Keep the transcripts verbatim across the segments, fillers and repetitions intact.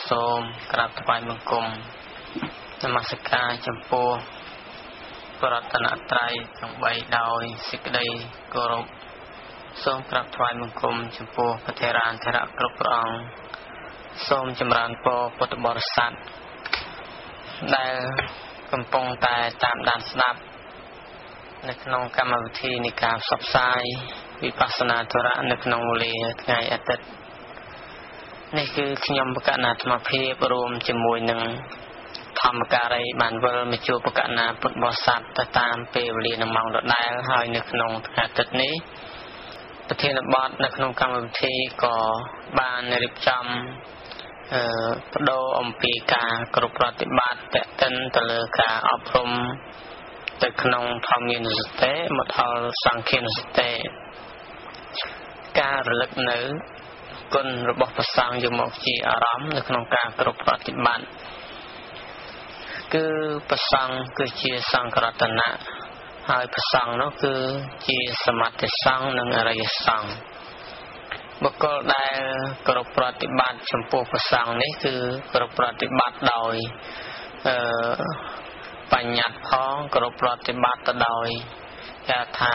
សូមក្រាបថ្វាយបង្គំនមស្ការចំពោះប្រតនត្រ័យទាំងបីដោយសេចក្តីគោរពសូមក្រាបថ្វាយបង្គំចំពោះព្រះថេរានុថេរៈគ្រប់ព្រះអង្គសូមចម្រើនពរពុទ្ធបរិស័ទដែលកំពុងតែតាមដានស្ដាប់នៅក្នុងកម្មវិធីនៃការផ្សព្វផ្សាយវិបស្សនាធរៈនៅក្នុងវេលាថ្ងៃអាទិត្យនេះគឺខ្ញុំបកណាអាត្មាភាពរួមជាមួយនឹងធម្មការីបានវិលមកជួបបកណាពុទ្ធបរិស័ទទៅតាមពេលវេលានិងម៉ោងដដែលហើយនៅក្នុងថ្ងៃអាទិត្យនេះប្រធានបទនៅក្នុងកម្មវិធីក៏បានរៀបចំអឺបដូរអំពីការគ្រប់ប្រតិបត្តិតេតិនទៅលើការអប់រំទៅក្នុងធម្មយានុសតិមកដល់សង្ឃានុសតិការរលឹកនៅគុណរបស់ព្រះសង្ឃយកមកជាអារម្មណ៍នៅក្នុងការគ្រប់ប្រតិបត្តិគឺព្រះសង្ឃគឺជាសង្ឃរតនៈហើយព្រះសង្ឃនោះគឺជាសមត្ថសង្ឃនិងអរិយសង្ឃបុគ្គលដែលគ្រប់ប្រតិបត្តិចំពោះព្រះសង្ឃនេះគឺគ្រប់ប្រតិបត្តិដោយអឺបញ្ញត្តិផងគ្រប់ប្រតិបត្តិទៅដោយគេថា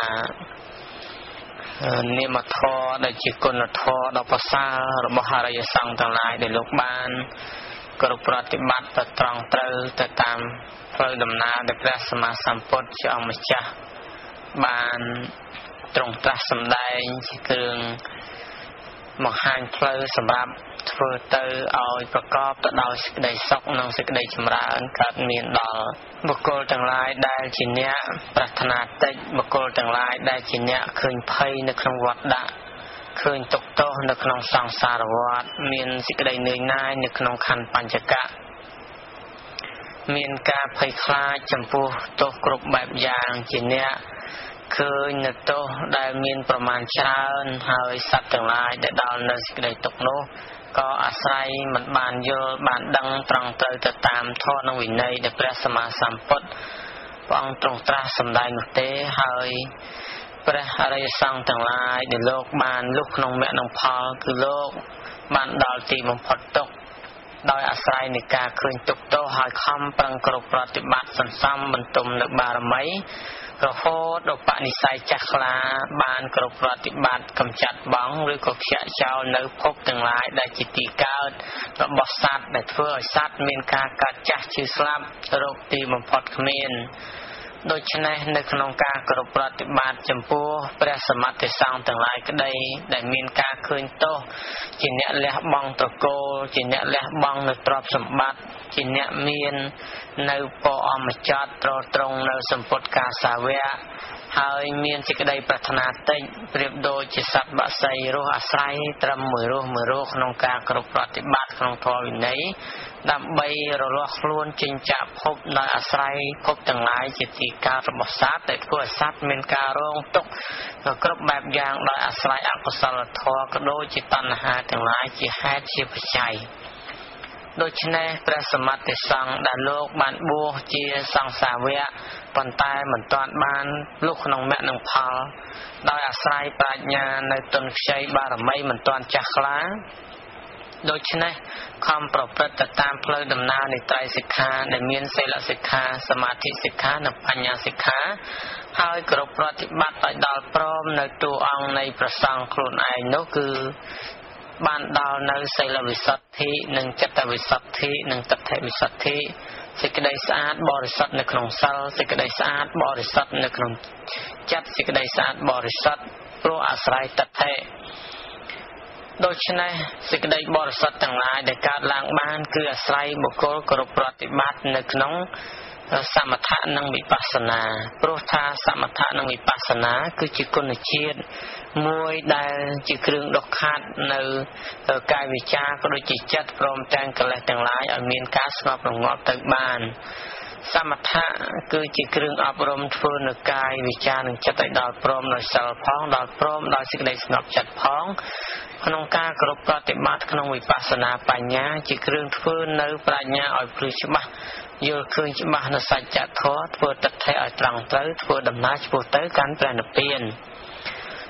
និមធម៌ដែលជាគុណធម៌ដ៏ប្រសើររបស់អរិយសង្ឃទាំងឡាយដែលលោកបានគ្រប់ប្រតិបត្តិទៅត្រង់ត្រូវទៅតាមផ្លូវដំណើរដែលព្រះសម្មាសម្ពុទ្ធជាអង្គម្ចាស់បានទ្រង់ត្រាស់សម្ដែងជាគ្រឿងបង្ហាញផ្លូវសម្រាប់ធ្វើទៅឲ្យប្រកបទៅដោយសេចក្តីសុខនិងសេចក្តីចម្រើនកើតមានដល់បុគ្គលទាំងឡាយដែលជាអ្នកប្រាថ្នាតិចបុគ្គលទាំងឡាយដែលជាអ្នកឃើញភ័យនៅក្នុងវដ្តដាក់ឃើញទុក្ខទោសនៅក្នុងសង្សារវដ្តមានសេចក្តីនឿយណាយនៅក្នុងខណ្ឌបញ្ចកៈមានការភ័យខ្លាចចំពោះទោសគ្រប់បែបយ៉ាងជាអ្នកឃើញនៅទោសដែលមានប្រមាណច្រើនហើយសត្វទាំងឡាយដែលដល់នៅសេចក្តីទុក្ខនោះក៏អាស្រ័យមិនបានយល់បានដឹងត្រង់ត្រូវទៅតាមធម៌និងវិន័យដែលព្រះសម្មាសម្ពុទ្ធព្រះអង្គទ្រង់ត្រាស់សម្ដែងនោះទេហើយព្រះអរិយសង្ឃទាំងឡាយដែលលោកបានលុះក្នុងមគ្គនិងផលគឺលោកបានដល់ទីបំផុតទុក្ខដោយអាស្រ័យនៃការឃើញទុក្ខទោសហើយខំប្រឹងគ្រប់ប្រតិបត្តិសន្សំបន្ទុំនៅបារមីរហូតដល់បនិស្ស័យចាស់ខ្លាបានគ្រប់ប្រតិបត្តិកម្ចាត់បងឬក៏ខ្ជាក់ចោលនៅភពទាំងឡាយដែលជាទីកើតរបស់សត្វដែលធ្វើឲ្យសត្វមានការកាត់ចាស់ឈឺស្លាប់រោគទីបំផុតគ្មានដូច្នេះនៅក្នុងការគ្រប់ប្រតិបត្តិចំពោះព្រះសមត្ថសង្ឃទាំងឡាយក្តីដែលមានការឃើញទោសជាអ្នកលះបង់ត្រកូលជាអ្នកលះបង់នៅទ្រព្យសម្បត្តិជាអ្នកមាននៅពរអមចតត្រត្រង់នៅសម្ពុតកាសាវៈហើយមានសេចក្តីប្រាថ្នាតិចប្រៀបដូចជាសត្វបក្សីរស់អាស្រ័យត្រឹមមួយរស់មួយរស់ក្នុងការគ្រប់ប្រតិបត្តិក្នុងធម៌វិន័យដើម្បីរលាស់ខ្លួនចេញចាកភពដោយអាស្រ័យភពទាំងឡាយជាទីកើតរបស់សត្វដែលធ្វើឲ្យសត្វមានការរងទុក្ខគ្រប់បែបយ៉ាងដោយអាស្រ័យអកុសលធម៌ក៏ដូចជាតណ្ហាទាំងឡាយជាហេតុជាបច្ច័យដូច្នេះព្រះសមត្ថសង្ឃដែលលោកបានបួសជាសង្ឃសាវកប៉ុន្តែមិនទាន់បានលុះក្នុងមគ្គនិងផលដោយអាស្រ័យប្រាជ្ញានៅទុនខ្ចីបារមីមិនទាន់ចាស់ខ្លាដូច្នេះខំប្រព្រឹត្តទៅតាមផ្លូវដំណើរនៃត្រៃសិក្ខាដែលមានសីលសិក្ខាសមាធិសិក្ខានិងបញ្ញាសិក្ខាហើយគ្រប់ប្រតិបត្តិឲ្យដល់ព្រមនៅតួអង្គនៃព្រះសង្ឃខ្លួនឯងនោះគឺបានដល់នៅសីលវិសុទ្ធិនិងចិត្តវិសុទ្ធិនិងទិដ្ឋិវិសុទ្ធិសេចក្តីស្អាតបរិសុទ្ធនៅក្នុងសិលសេចក្តីស្អាតបរិសុទ្ធនៅក្នុងចិត្តសេចក្តីស្អាតបរិសុទ្ធព្រោះអាស្រ័យទិដ្ឋិដូច្នេះសេចក្តីបរិសុទ្ធទាំងឡាយដែលកើតឡើងបានគឺអាស្រ័យបុគ្គលគ្រប់ប្រតិបត្តិនៅក្នុងសមថៈនិងវិបស្សនាព្រោះថាសមថៈនិងវិបស្សនាគឺជាគុណជាតិមួយដែលជាគ្រឿងដុសខាត់នៅកាយវិចារក៏ដូចជាចិត្តព្រមទាំងកិលេសទាំងឡាយឲ្យមានការស្ងប់រងាប់ទៅបានសមថៈគឺជាគ្រឿងអប់រំធ្វើនៅកាយវិចារនិងចិត្តឲ្យដល់ព្រមដោយសិលផងដល់ព្រមដោយសេចក្តីស្ងប់ចិត្តផងក្នុងការគ្រប់ប្រតិបត្តិក្នុងវិបស្សនាបញ្ញាជាគ្រឿងធ្វើនៅប្រាជ្ញាឲ្យភ្លឺច្បាស់យល់ឃើញច្បាស់នៅសច្ចធម៌ធ្វើទិដ្ឋិឲ្យត្រង់ត្រូវធ្វើដំណើរឆ្ពោះទៅកាន់ព្រះនិព្វាន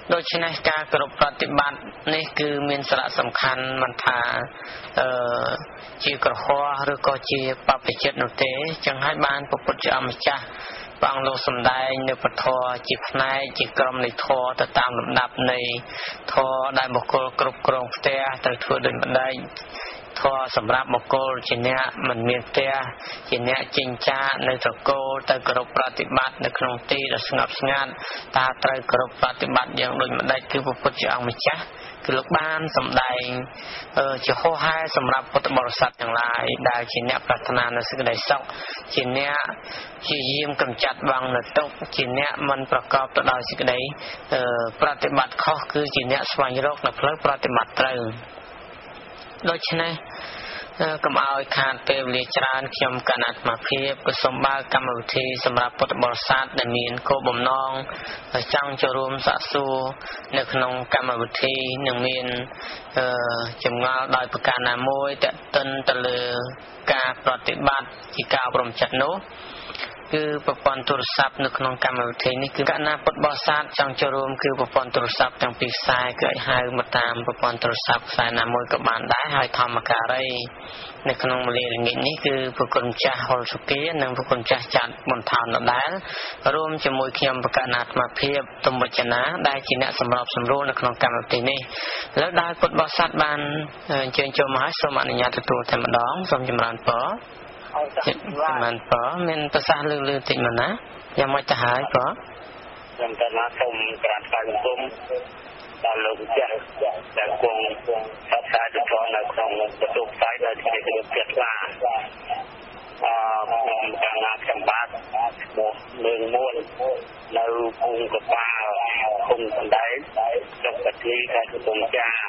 โดยเฉพาะการกรบปฏิบัตินี่คือมีสาระสำคัญมันทาจีกระหัวหรือก็จีปฏิจจนุเตจึงให้บ้านพระพุทธเจ้ามิจ้าบางโลกสมได้ในปฐอจีพนายจีกรมในทอแต่ตามลำดับในทอได้บุคคลกรุบกรองเตะแต่ทั่วเดินบันไดทอสำหรับบุคคลจีเนี้ยมันมีเตะจีเนี้ยจิงจ้าในตะโกแต่กรบปฏิบัติในขนมตีและสงบสงัดตาไตรกรบปฏิบัติอย่างโดยบันไดคือพระพุทธเจ้ามิจ้าคือลูกบ้านสมได้จะโค้ให้สำหรับพุทธบริษัทอย่างไรได้จีเนี้ยปรารถนาในสิ่งใดสักจีเนี้ยจียิ้มกำจัดวางในตกจีเนี้ยมันประกอบต่อได้สิ่งใดปฏิบัติข้อคือจีเนี้ยสวรรค์โลกในเพลิงปฏิบัติตรึงโดยเฉพาะกำเอาขาดเปรียบเรียจานเขียมกันอัตมาเพียบกุศลบากรรมวิธีสำหรับพุทธบริษัทได้มีโคบ่มน้องจังจะรวมสะสูในขนมกรรมวิธีหนึ่งมีนจำเงาโดยประการนามวยแต่ต้นตะลือการปฏิบัติที่กล่าวบรมจัดโนคือประปอนโทรศัพท์ในขนมกรรมวิธีนี้คือการนับพุทธบริษัทจังจะรวมคือประปอนโทรศัพท์จังปีสายเกิดหายมาตามประปอนโทรศัพท์สายนามวยกับบานได้หายทำมาการีในขนมเรียนงี้นี่คือพระคุณเจ้าฮอลสุกี้หนึ่งพระคุณเจ้าจัดบนทางนั่นได้รวมจะมวยเขียมประกาศนัดมาเพียบตมบัจนะได้จีน่าสำหรับสำรวจในขนมกรรมวิธีนี้แล้วได้พุทธบริษัทบานเชิญชมให้สมอนุญาตตัวธรรมดองสมจำรานปอมันปอมันภาษาลือๆติดมันนะยังไม่จะหายปอยังจะมาชมการฟังซุ้มตอนลงเจ้าแต่กงทัศน์จะทอนในคลองประตูซ้ายเลยที่จะเกิดว่าการงานแข่งบ้านเมืองม้วนเราคงกับป้าคงคนใดจบปฏิการคงจาม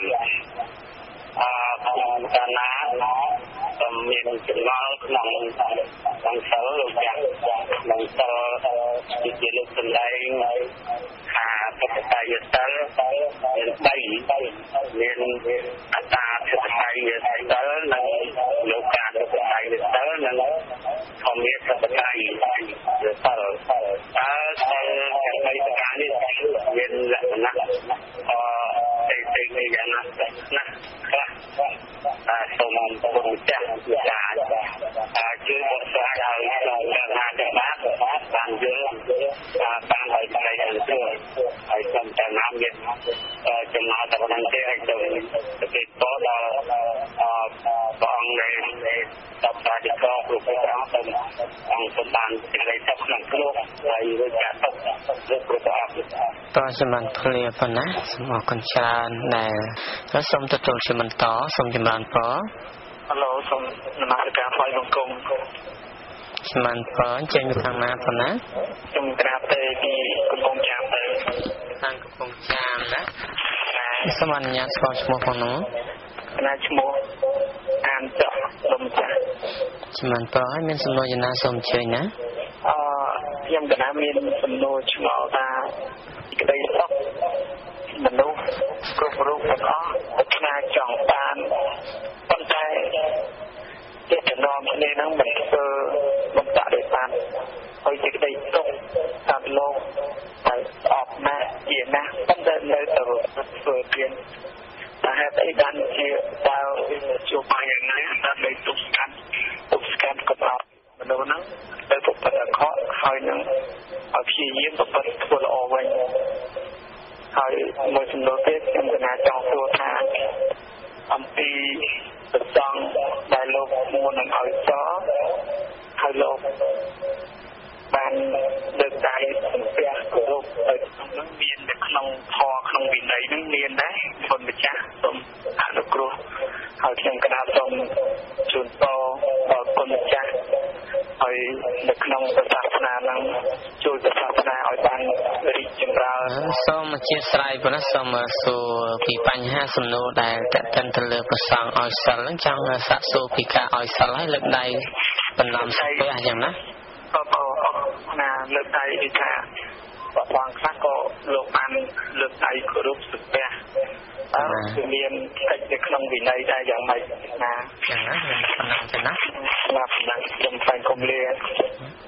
การน้าก็มีจุดล้อหนังหนังเสือลูกจักหนังเสือที่จะลูกคนใดขาสุดท้ายจะเสือเป็นใบเป็นอัตราสุดท้ายจะเสือหนังลูกการสุดท้ายจะเสือหนังคอมเมนต์สุดท้ายจะเสือถ้าเสืออย่างไรสักการนี้เป็นลักษณะในในในอย่างนั้นนะครับสมบูรณ์จัดการช่วยบริษัทเราเราการงานจะมาบางเยอะบางอะไรอะไรอย่างเช่นไอ้คนแต่น้ำเย็นจะมาแต่คนนั้นให้ตัวติดต่อเราบางในในตับตาที่ก็ปลุกให้เราต้องต้องสมบัติอะไรสักหนึ่งโลกอะไรรู้จักต้องเรื่องประกอบต่อสมันเพลียปนะสมองกัญชาในแล้วสมตัวตรงสมันต่อสมจำรานปอฮัลโหลสมนมัสการไฟลงกงสมันปอเจนอยู่ทางน้ำปนะจงกราบเตยที่กุปงจามเตยทางกุปงจามนะสมันยาสกอชโมของหนูนาชโมอ่านเจาะลมจักสมันปอให้เป็นสมโนยนาสมเชยนะอ่ายังแต่น้ำมีสมโนชโมตาก็ได้สักมนุษย์กรุบรูปก็พัฒนาจ่องตาปัจจัยเจตนอมในนั้นมันเออบำบัดได้ตามคอยจะได้ตกตามโลกไปออกมาเยี่ยนะตั้งแต่ในตัวเปิดเพียงแต่ให้ได้ดันเชี่ยวดาวจูบอย่างนั้นดันได้ตุกกันตุกกันกับเรามนุษย์นั้นได้ถูกปัดเคาะคอยนั้นเอาขี้ยิ้มกับปัดทั่วละอไว้คอยมวยสมโนเตสยังจะนาจองตัวทางอัมพีจังได้โลกมูลนังเอาซ้อให้โลกบางเดินใจเปียกโลกไปตรงนั้นเรียนแต่ขนมพอขนมวินัยนั่งเรียนได้คนไปจ้าสมอนุกรุเอาเทียมกระดาษสมจุนโตต่อคนจ้าเอาเด็กน้องศาสนาลังจูดศาสนาเอาบันริจำราสมเชียสไรปนัสสมสู่ปีปัญหาสมโนได้แต่ตันทะเลประสังเอาสัลจังสัสูปีกาเอาสัลให้เลิกได้เป็นนามสเปียอย่างนะก็พอนาเลิกได้อีกค่ะวางข้าก็โลมันเลิกได้กรุ๊ปสุดเปียแล้วคือเรียนเด็กน้องวินัยได้อย่างไรนะอย่างนั้นเป็นนามจะนะนับนับจนไปคมเรียน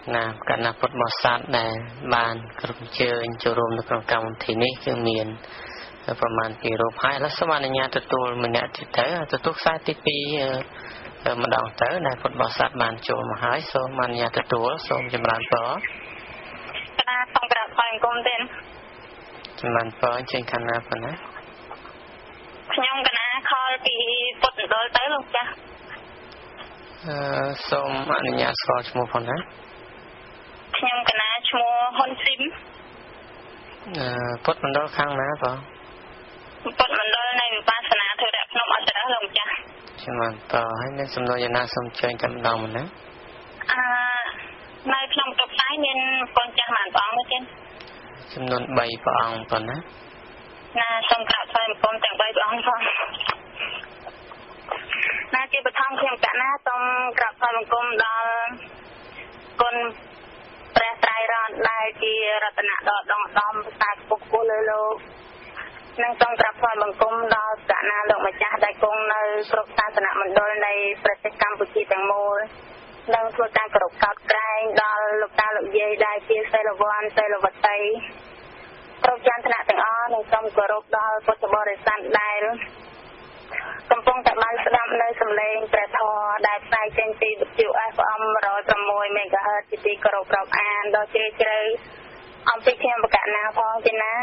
ណាកណ្ណាពុទ្ធបរិស័ទដែលបានគ្រប់អញ្ជើញចូលរួមនៅក្នុងកម្មវិធីនេះគឺមានប្រមាណពីររូបហើយឥឡូវសូមអនុញ្ញាតទទួលម្នាក់ទៀតទៅទទួលខ្សែទីពីរម្ដងទៅដែលពុទ្ធបរិស័ទបានចូលមកហើយសូមអនុញ្ញាតទទួលសូមចម្រើនពរកណាសូមក្រាបថ្វាយបង្គំទេចម្រើនពរចេញខាងណាប៉ុណ្ណាខ្ញុំកណាខលពីពុទ្ធមណ្ឌលទៅលោកចាស់អឺសូមអនុញ្ញាតស្គាល់ឈ្មោះផងណាខ្ញុំកណាឈ្មោះហ៊ុនស៊ីមអឺពុទ្ធមណ្ឌលខាងណាបងពុទ្ធមណ្ឌលនៃវិបស្សនាធរៈភ្នំអន្តរលោកចាស់ចម្រើនពរហើយមានសំណួរយ៉ាងណាសូមជើញតែម្ដងមកណាអឺនៅក្នុងតុបផ្សាយមានកូនចាស់បានព្រះអង្គទេចំនួនបីព្រះអង្គប៉ុណ្ណាណាសូមក្រាបថ្វាយបង្គំទាំងបីព្រះអង្គផងណាជាបឋមខ្ញុំកណាសូមក្រាបថ្វាយបង្គំដល់គុណព្រះត្រៃរតន៍ដែលជារតនៈដ៏ដងដំផ្សាយពុកគូលើលោកនិងសូមក្រាបថ្វាយបង្គំដល់កណាលោកម្ចាស់ដែលគង់នៅគ្រប់សាសនមណ្ឌលនៃប្រទេសកម្ពុជាទាំងមូលនិងធ្វើការគោរពកោតក្រែងដល់លោកតាលោកយាយដែលជាសិលវ័នសិលវតីគ្រប់ចន្ទនៈទាំងអស់និងសូមគោរពដល់ពុទ្ធបរិស័ទដែលកំពុងតែបានស្ដាប់នៅសំឡេងព្រះធម៌ដែលផ្សាយចេញពីវិទ្យុ เอฟ เอ็ม หนึ่งศูนย์หก មេហ្គាហឺតជាទីគោរពរាប់អានដល់ជ្រាលជ្រៅអំពីខ្ញុំបកណាផងទេណា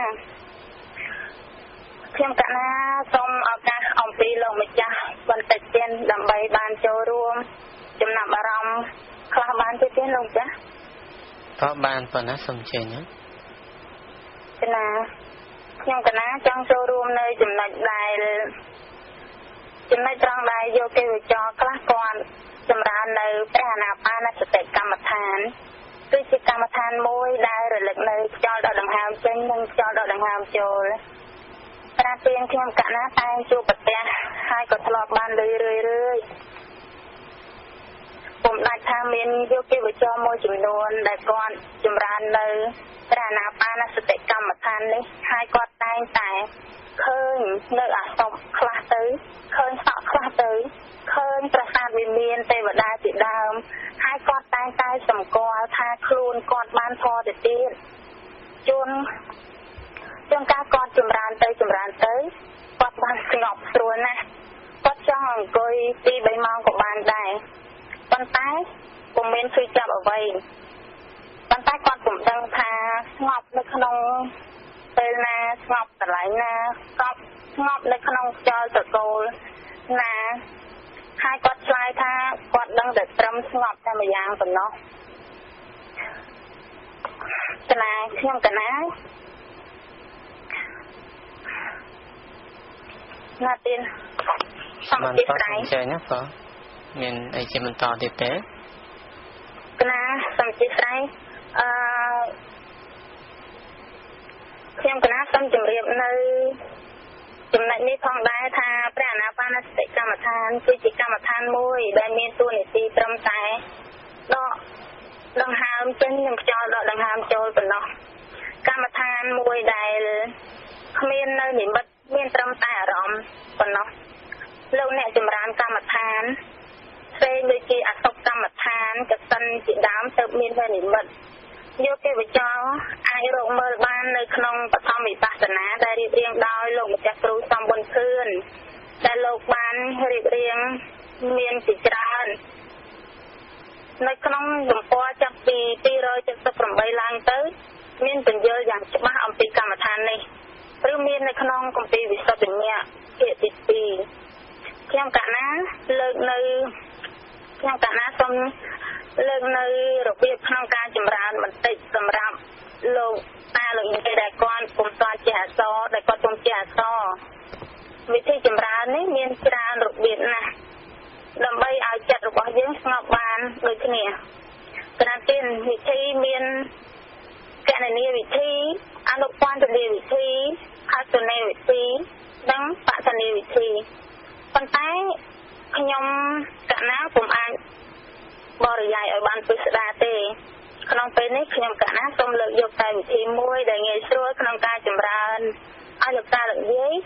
ខ្ញុំកណាសូមឱកាសអំពីលោកម្ចាស់បន្តិចទៀតដើម្បីបានចូលរួមចំណាប់អារម្មណ៍ខ្លះបានទេទេលោកចាស់ក៏បានប៉ុណ្ណាសូមជើញណាកណាខ្ញុំកណាចង់ចូលរួមនៅចំណុចដែលចំណុចត្រង់ដែលយកគេវិចរខ្លះគាត់ចម្រើននៅព្រះអានាបានសតិកម្មដ្ឋានគឺជាកម្មដ្ឋានមួយដែលរលឹកនៅខ្យល់ដកដង្ហើមចេញនិងខ្យល់ដកដង្ហើមចូលប្រាទៀនខ្ញុំកណាតែងជួបប្រទះហើយក៏ធ្លាប់បានលឺរឿយរឿយពុំដាច់ថាមានយកគេវិចរមួយចំនួនដែលគាត់ចម្រើននៅព្រះអានាបានសតិកម្មដ្ឋាននេះហើយគាត់តែងតែឃើញនៅអសពខ្លះទៅឃើញសក់ខ្លះទៅឃើញប្រាសាទវិមានទេវតាជាដើមហើយគាត់តែងតែសម្គាល់ថាខ្លួនគាត់បានធម៌ទៅទៀតជួនជួនកាលគាត់ចម្រើនទៅចម្រើនទៅគាត់បានស្ងប់ស្រួលណាស់គាត់ចង់អង្គុយពីរបីម៉ោងក៏បានដែរប៉ុន្តែពុំមានជួយចាប់អ្វីប៉ុន្តែគាត់ពុំដឹងថាស្ងប់នៅក្នុងពេលណាស្ងប់កន្លែងណាស្ងប់ស្ងប់នៅក្នុងខ្យល់ត្រកូលណាហើយគាត់ឆ្លើយថាគាត់ដឹងតែត្រឹមស្ងប់តែម្យ៉ាងប៉ុណ្ណោះកណាខ្ញុំកណាណាទៀតសំតិស្រ័យចេញណាបងមានអីជាបន្តទៀតទេកណាសំតិស្រ័យអឺខ្ញុំកណាសូមជម្រាបនៅចំណុចនេះផងដែរថាព្រះអានាបានសតិកម្មដ្ឋានគឺជាកម្មដ្ឋានមួយដែលមានតួនាទីត្រឹមតែដកដង្ហើមចេញនិងខ្យល់ដកដង្ហើមចូលប៉ុណ្ណោះកម្មដ្ឋានមួយដែលគ្មាននៅនិមិត្តមានត្រឹមតែអារម្មណ៍ប៉ុណ្ណោះលោកអ្នកចម្រើនកម្មដ្ឋានផ្សេងដូចជាអសុបកម្មដ្ឋានកសិនជាដើមទៅមាននៅនិមិត្តយកទេវចរអាចរកមើលបាននៅក្នុងបឋមវិបស្សនាដែលរៀបរៀងដោយលោកម្ចាស់គ្រូសំបុនខឿនដែលលោកបានរៀបរៀងមានជាច្រើននៅក្នុងទំព័រចាប់ពីពីររយเจ็ดสิบแปดឡើងទៅមានបញ្យល់យ៉ាងច្បាស់អំពីកម្មដ្ឋាននេះឬមាននៅក្នុងគម្ពីរវិសុទ្ធញ្ញៈភាគទីពីរខ្ញុំកណាលើកនៅខ្ញុំកណាសូមលើកនៅរបៀបក្នុងការចម្រើនបន្តិចសម្រាប់លោកតាលោកយាយដែលគាត់ពុំទាន់ជាអក្សរដែលគាត់ពុំជាអក្សរវិធីចម្រើននេះមានច្រើនរបៀបណាស់ដើម្បីឲ្យចិត្តរបស់យើងស្ងប់បានដូចគ្នាគណៈទានវិធីមានកណនីវិធីអនុពន្ធនីវិធីអសនេវិធីនិងបតនីវិធីប៉ុន្តែខ្ញុំកណាពុំអាចបរិយាយឲ្យបានពិស្ដារទេក្នុងពេលនេះខ្ញុំកណាសូមលើកយកតែវិធីមួយដែលងាយស្រួលក្នុងការចម្រើនឲ្យលោកតាលោកយាយ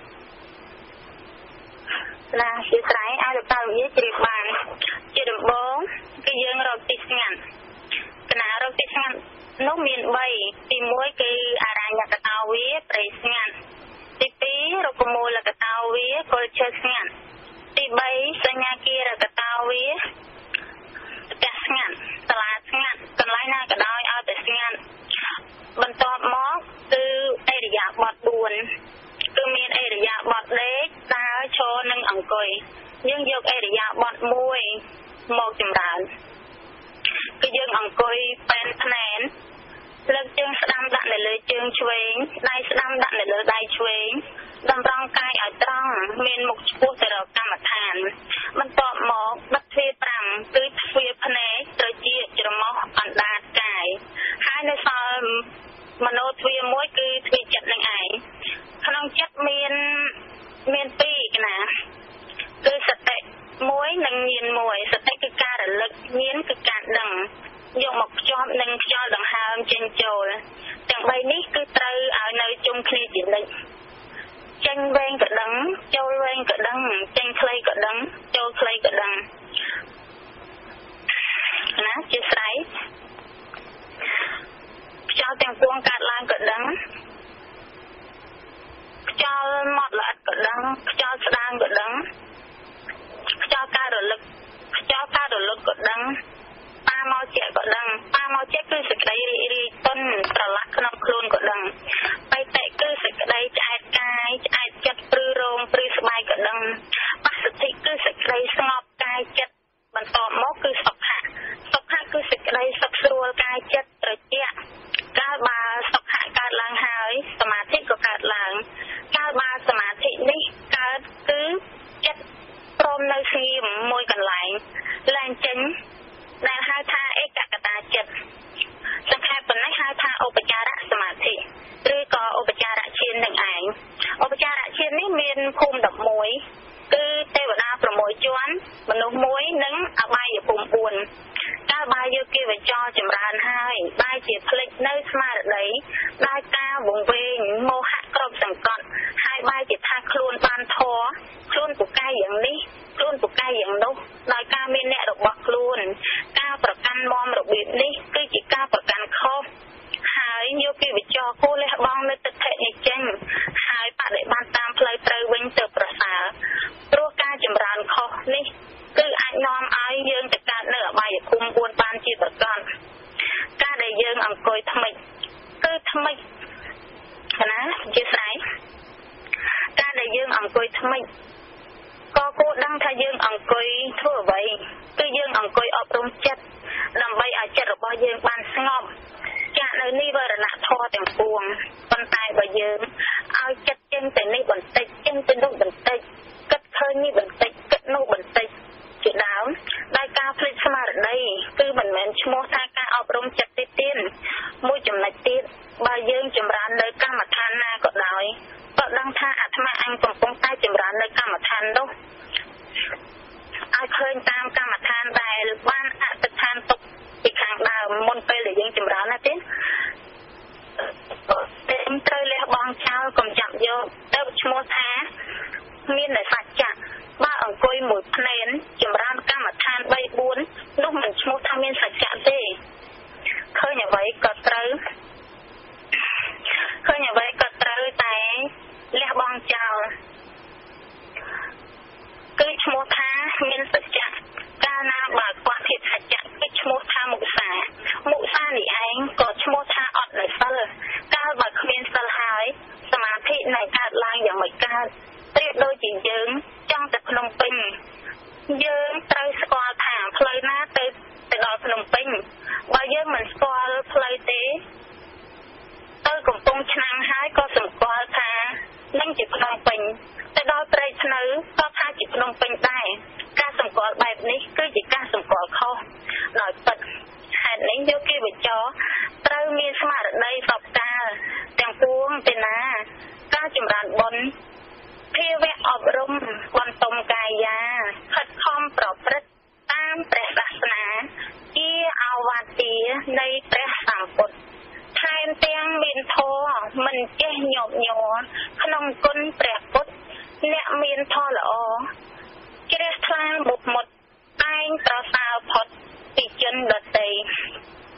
ណាជាស្រ័យឲ្យលោកតាលោកយាយជ្រាបបានជាដំបូងគឺយើងរកទីស្ងាត់គណារកទីស្ងាត់នោះមានបីទីមួយគឺអរញ្ញកតោវាព្រៃស្ងាត់ទីពីររុក្ខមូលកតោវាគល់ឈើស្ងាត់ទីបីសញ្ញាគារកតោវាផ្ទះស្ងាត់សាលាស្ងាត់កន្លែងណាក៏ដោយឲ្យតែស្ងាត់បន្ទាប់មកគឺអរិយាបថបួនគឺមានអរិយាបថដេកដើរឈរនិងអង្គុយយើងយកអរិយាបថមួយមកចម្រើនគឺយើងអង្គុយពេនភ្នែនលើកជើងស្ដាំដាក់នៅលើជើងឆ្វេងដៃស្ដាំដាក់នៅលើដៃឆ្វេងតម្រង់កាយឲ្យត្រង់មានមុខឆ្ពោះទៅរកកម្មដ្ឋានបន្ទាប់មកបិទទ្វារប្រាំគឺទ្វារភ្នែកត្រូវជាច្រមុះអណ្ដាតកាយហើយនៅសល់មនោទ្វារមួយគឺទ្វារចិត្តនឹងឯងក្នុងចិត្តមានមានពីរកណាគឺសតិមួយនិងញាណមួយសតិគឺការរលឹកញាណគឺការដឹងយកមកភ្ជាប់នឹងខ្យល់ដង្ហើមចេញចូលទាំងបីនេះគឺត្រូវឲ្យនៅជុំគ្នាជានិច្ចចេញវែងក៏ដឹងចូលវែងក៏ដឹងចេញខ្លីក៏ដឹងចូលខ្លីក៏ដឹងណាជាស្រ័យខ្យល់ទាំងពួងកើតឡើងក៏ដឹងខ្យល់មកល្អិតក៏ដឹងខ្យល់ស្ដាងក៏ដឹងខ្យល់ការរលឹកខ្យល់ការរលឹកក៏ដឹងប៉ាមកជាក៏ដឹងប៉ាមកជាគឺសេចក្តីរីករាយទុនស្រឡះក្នុងខ្លួនក៏ដឹងបៃតេគឺសេចក្តីឆ្អែតកាយឆ្អែតចិត្តព្រឺរោមព្រឺស្បែកក៏ដឹងបស្សតិគឺសេចក្តីស្ងប់កាយចិត្តបន្ទាប់មកគឺសុខៈសុខៈគឺសេចក្តីសុខស្រួលកាយចិត្តត្រជាក់កាលបើសុខៈកើតឡើងហើយសមាធិក៏កើតឡើងកាលបើសមាធិនេះកើតគឺចិត្តព្រមនៅស្ងៀមមួយកន្លែងឡើងចេញដែលហៅថាឯកកតាចិត្តសង្ខេបប៉ុណ្ណេះហៅថាឧបចារសមាធិឬក៏ឧបចារឈាននឹងឯងឧបចារឈាននេះមានភូមិដប់មួយគឺទេវតាប្រាំមួយជាន់មនុស្សមួយនិងអបាយភូមិបួនកាលបើយកគេបញ្ចោចម្រើនហើយបែរជាផ្លិចនៅស្មារតីដោយការវង្វេងមោហៈគ្រប់សង្កត់ហើយបែរជាថាខ្លួនបានធរខ្លួនពូកែយ៉ាងនេះខ្លួនពូកែយ៉ាងនោះដោយការមានអ្នករបស់ខ្លួនការប្រកាន់មមរបៀបនេះគឺជាការប្រកាន់ខុសហើយយកគេបញ្ចោគោលះបង់នៅទិដ្ឋិនេះចេញហើយបដិបត្តិតាមផ្លូវត្រូវវិញទៅប្រសើរព្រោះការចម្រើនខុសនេះគឺអាចនាំឲ្យយើងទៅកើតនៅអបាយភូមិបួនបានជាប្រកបការដែលយើងអង្គុយថ្មិចគឺថ្មិចណាជាស្រ័យការដែលយើងអង្គុយថ្មិចក៏គួរដឹងថាយើងអង្គុយធ្វើអ្វីគឺយើងអង្គុយអប់រំចិត្តដើម្បីឲ្យចិត្តរបស់យើងបានស្ងប់ចាក់នៅនិវរណធម៌ទាំងពួងប៉ុន្តែបើយើងឲ្យចិត្តចេញទៅនេះបន្តិចចេញទៅនោះបន្តិចគិតឃើញនេះបន្តិចគិតនោះបន្តិចជាដើមដោយការភ្លេចស្មារតីគឺមិនមែនឈ្មោះថាការអប់រំចិត្តទេទៀតមួយចំណុចទៀតបើយើងចម្រើននៅកម្មដ្ឋានណាក៏ដោយក៏ដឹងថាអាត្មាអញកំពុងតែចម្រើននៅកម្មដ្ឋាននោះឲ្យឃើញតាមកម្មដ្ឋានដែលបានអតិថានទុកពីខាងដើមមុនពេលដែលយើងចម្រើនណាទេតែត្រូវលះបង់ចោលកុំចាប់យកទៅឈ្មោះថាមានតែសច្ចៈបើអង្គុយមួយភ្នែនចម្រើនកម្មដ្ឋានបីបួននោះមិនឈ្មោះថាមានសច្ចៈទេឃើញអ្វីក៏ត្រូវឃើញអ្វីក៏ត្រូវតែលះបង់ចោលគឺឈ្មោះថាមានសច្ចៈកាលណាបើខ្វះភាពសច្ចៈគឺឈ្មោះថាមុសាមុសានេះឯងក៏ឈ្មោះថាអត់នៅសិលកាលបើគ្មានសិលហើយសមាធិនឹងកើតឡើងយ៉ាងមិនកើតប្រៀបដូចជាយើងចង់ទៅភ្នំពេញយើងត្រូវស្គាល់ថាផ្លូវណាទៅទៅដល់ភ្នំពេញបើយើងមិនស្គាល់ផ្លូវទេទៅកំពង់ឆ្នាំងហើយក៏សម្គាល់ថានឹងជាភ្នំពេញទៅដល់ព្រៃស្នៅក៏ថាជាភ្នំពេញដែរការសម្គាល់បែបនេះគឺជាការសម្គាល់ខុសដោយពិតហេតុនេះយកគេបញ្ចោត្រូវមានស្មារតីសពតាទាំងពួងទេណាការចម្រើនបុណ្យភាវៈអប់រំបន្ទំកាយាខិតខំប្រព្រឹត្តតាមព្រះសាសនាជាអាវាទានៃព្រះសម្ពុទ្ធថែមទាំងមានធម៌មិនចេះញោមញ័រក្នុងគុណព្រះពុទ្ធអ្នកមានធម៌ល្អជ្រះថ្លាមុខមុតតែងប្រសើរផុតពីជនដទៃ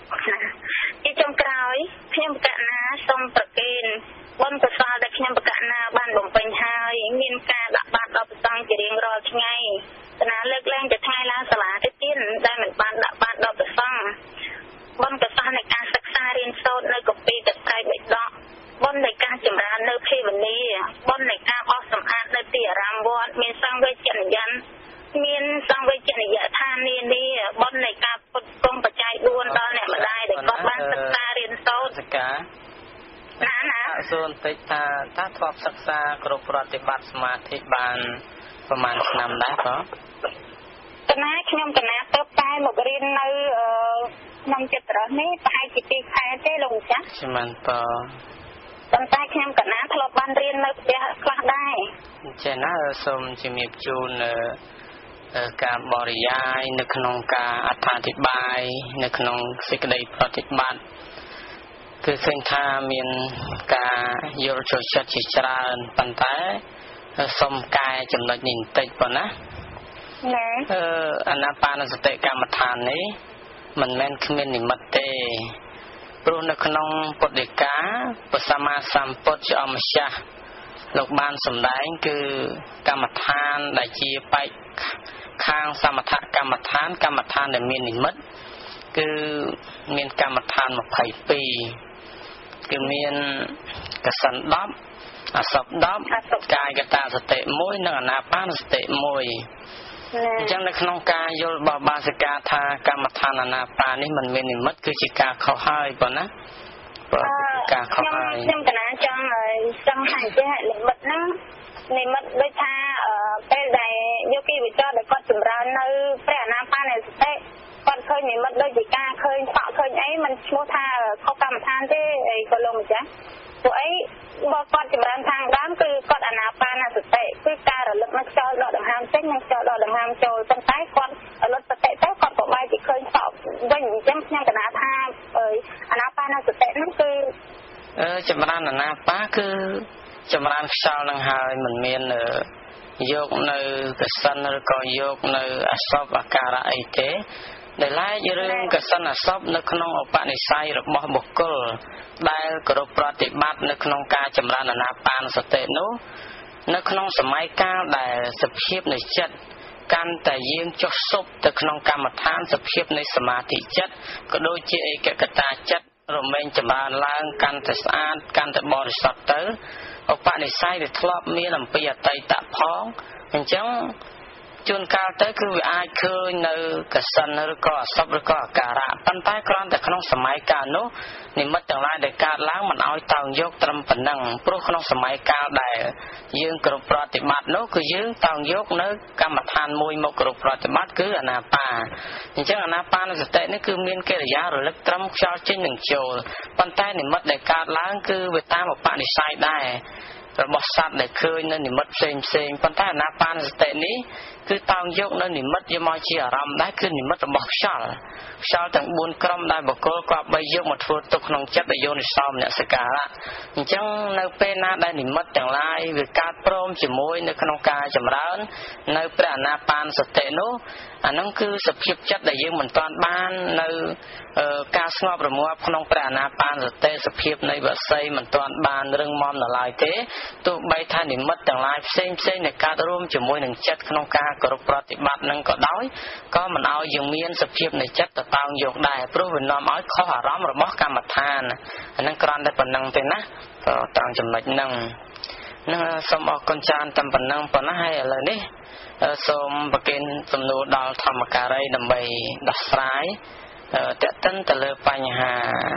ជាចុងក្រោយខ្ញុំបកណាសូមប្រគេនបុណ្យកុសលដែលខ្ញុំបកណាបានបំពេញហើយមានការដាក់បាតដល់ព្រះសង្ឃជារៀងរាល់ថ្ងៃគណៈលើកឡើងទៅថ្ងៃឡើងសាលាទៅទៀតដែលមិនបានដាក់បាតដល់ព្រះសង្ឃបុណ្យកុសលនៃការសិក្សារៀនសូត្រនៅកពីតត្រៃបិដកបុណ្យនៃការចម្រើននៅភាវនាបុណ្យនៃការបោសសម្អាតនៅទីអារាមវត្តមានសង្វេជនញ្ញមានសង្វេជនយដ្ឋាននានាបុណ្យនៃការពុតគង់បច្ច័យបួនដល់អ្នកម្ដាយដែលគាត់បានសិក្សារៀនសូត្រសិកាណាណាសួរបន្តិចថាតើធ្លាប់សិក្សាគ្រប់ប្រតិបត្តិសមាធិបានប្រហែលឆ្នាំដែរបងកណាខ្ញុំកណាទៅតែមករៀននៅក្នុងចិត្តរស់នេះប្រហែលជាពីរខែទេលោកម្ចាស់ចាំមិនបងប៉ុន្តែខ្ញុំកណាធ្លាប់បានរៀននៅផ្ទះខ្លះដែរចេះណាសូមជំរាបជូនការបរិយាយនៅក្នុងការអត្ថាធិប្បាយនៅក្នុងសេចក្តីប្រតិបត្តិគឺឃើញថាមានការយល់ចូលចិត្តជាច្រើនប៉ុន្តែសូមកែចំណុចនេះបន្តិចប៉ុណ្ណាណាអឺអានាបានសតិកម្មដ្ឋាននេះមិនមែនគ្មាននិមិត្តទេព្រោះនៅក្នុងពុទ្ធដីកាព្រះសម្មាសម្ពុទ្ធជាអម្ចាស់លោកបានសម្ដែងគឺកម្មដ្ឋានដែលជាបែកខាងសមថកម្មដ្ឋានកម្មដ្ឋានដែលមាននិមិត្តគឺមានកម្មដ្ឋានម្ភៃពីរគឺមានកសិនដប់អសពដប់កាយកតាសតិមួយនិងអានាបានសតិមួយអញ្ចឹងនៅក្នុងការយល់របស់បាសិកាថាកម្មដ្ឋានអានាបាននេះមិនមាននិមិត្តគឺជាការខុសហើយប៉ុណ្ណាព្រោះការខុសហើយខ្ញុំកណាចង់ចង់ថាចេះនិមិត្តហ្នឹងនិមិត្តដូចថាពេលដែលយោគីវិចារដែលគាត់ចម្រើននៅព្រះអានាបានសតិគាត់ឃើញនិមិត្តដូចជាការឃើញសក់ឃើញអីมันឈ្មោះថាខុសកម្មដ្ឋានទេអីក៏លោកម្ចាស់ព្រោះអីបើគាត់ចម្រើនខាងដើមគឺគាត់អានាបានសតិគឺការរលឹកមកខ្យល់ដកដង្ហើមចេញនិងខ្យល់ដកដង្ហើមចូលប៉ុន្តែគាត់រលត់សតិទៅគាត់ក៏បែរជាឃើញសក់វិញអញ្ចឹងខ្ញុំកណាថាអានាបានសតិហ្នឹងគឺអឺចម្រើនអានាបាគឺចម្រើនខ្យល់នឹងហើយមិនមានយកនៅកសិនឬក៏យកនៅអសពអាការៈអីទេដែលឡែករឿងកសិនអសពនៅក្នុងឧបនិស្ស័យរបស់បុគ្គលដែលគោរពប្រតិបត្តិនៅក្នុងការចម្រើនអានាបានសតិនោះនៅក្នុងសម័យកាលដែលសភាពនៃចិត្តកាន់តែយើងចុះសុបទៅក្នុងកម្មដ្ឋានសភាពនៃសមាធិចិត្តក៏ដូចជាឯកកតាចិត្តរមែងចម្រើនឡើងកាន់តែស្អាតកាន់តែបរិសុទ្ធទៅឧបនិស្ស័យវាធ្លាប់មានអំពីអតីតផងអញ្ចឹងជួនកាលទៅគឺវាអាចឃើញនៅកសិនឬក៏អសពឬក៏អាការៈប៉ុន្តែគ្រាន់តែក្នុងសម័យកាលនោះនិមិត្តទាំងឡាយដែលកើតឡើងមិនឲ្យតោងយកត្រឹមប៉ុណ្ណឹងព្រោះក្នុងសម័យកាលដែលយើងគ្រប់ប្រតិបត្តិនោះគឺយើងតោងយកនៅកម្មដ្ឋានមួយមកគ្រប់ប្រតិបត្តិគឺអានាបាអញ្ចឹងអានាបានសតិនេះគឺមានកិរិយារលឹកត្រឹមខ្យល់ចេញនិងចូលប៉ុន្តែនិមិត្តដែលកើតឡើងគឺវាតាមឧបនិស្ស័យដែររបស់សត្វដែលឃើញនៅនិមិត្តផ្សេងផ្សេងប៉ុន្តែអានាបានសតិនេះគឺតោងយកនៅនិមិត្តយកមកជាអារម្មណ៍ដែរគឺនិមិត្តរបស់ខ្យល់ខ្យល់ទាំងបួនក្រុមដែលបុគ្គលគាត់បីយកមកធ្វើទុកក្នុងចិត្តដោយយោនិសោមនសិការៈអញ្ចឹងនៅពេលណាដែលនិមិត្តទាំងឡាយវាកើតព្រមជាមួយនៅក្នុងការចម្រើននៅព្រះអានាបានសតិនោះអានោះគឺសភាពចិត្តដែលយើងមិនទាន់បាននៅការស្ងប់រងាប់ក្នុងព្រះអានាបានសតិសភាពនៃវស័យមិនទាន់បានរឹងមាំនៅឡើយទេទោះបីថានិមិត្តទាំងឡាយផ្សេងផ្សេងដែលកើតរួមជាមួយនឹងចិត្តក្នុងការគោរពប្រតិបត្តិនឹងក៏ដោយក៏មិនឲ្យយើងមានសភាពនៃចិត្តទៅតោងយកដែរព្រោះវានាំឲ្យខុសអារម្មណ៍របស់កម្មដ្ឋានអានឹងគ្រាន់តែប៉ុណ្្នឹងទេណាក៏ត្រង់ចំណុចហ្នឹងនឹងសូមអរគុណច្រើនតែប៉ុណ្្នឹងប៉ុណ្ណាហើយឥឡូវនេះសូមប្រគេនសំណួរដល់ធម្មការីដើម្បីដោះស្រាយតេតិនទៅលើបញ្ហា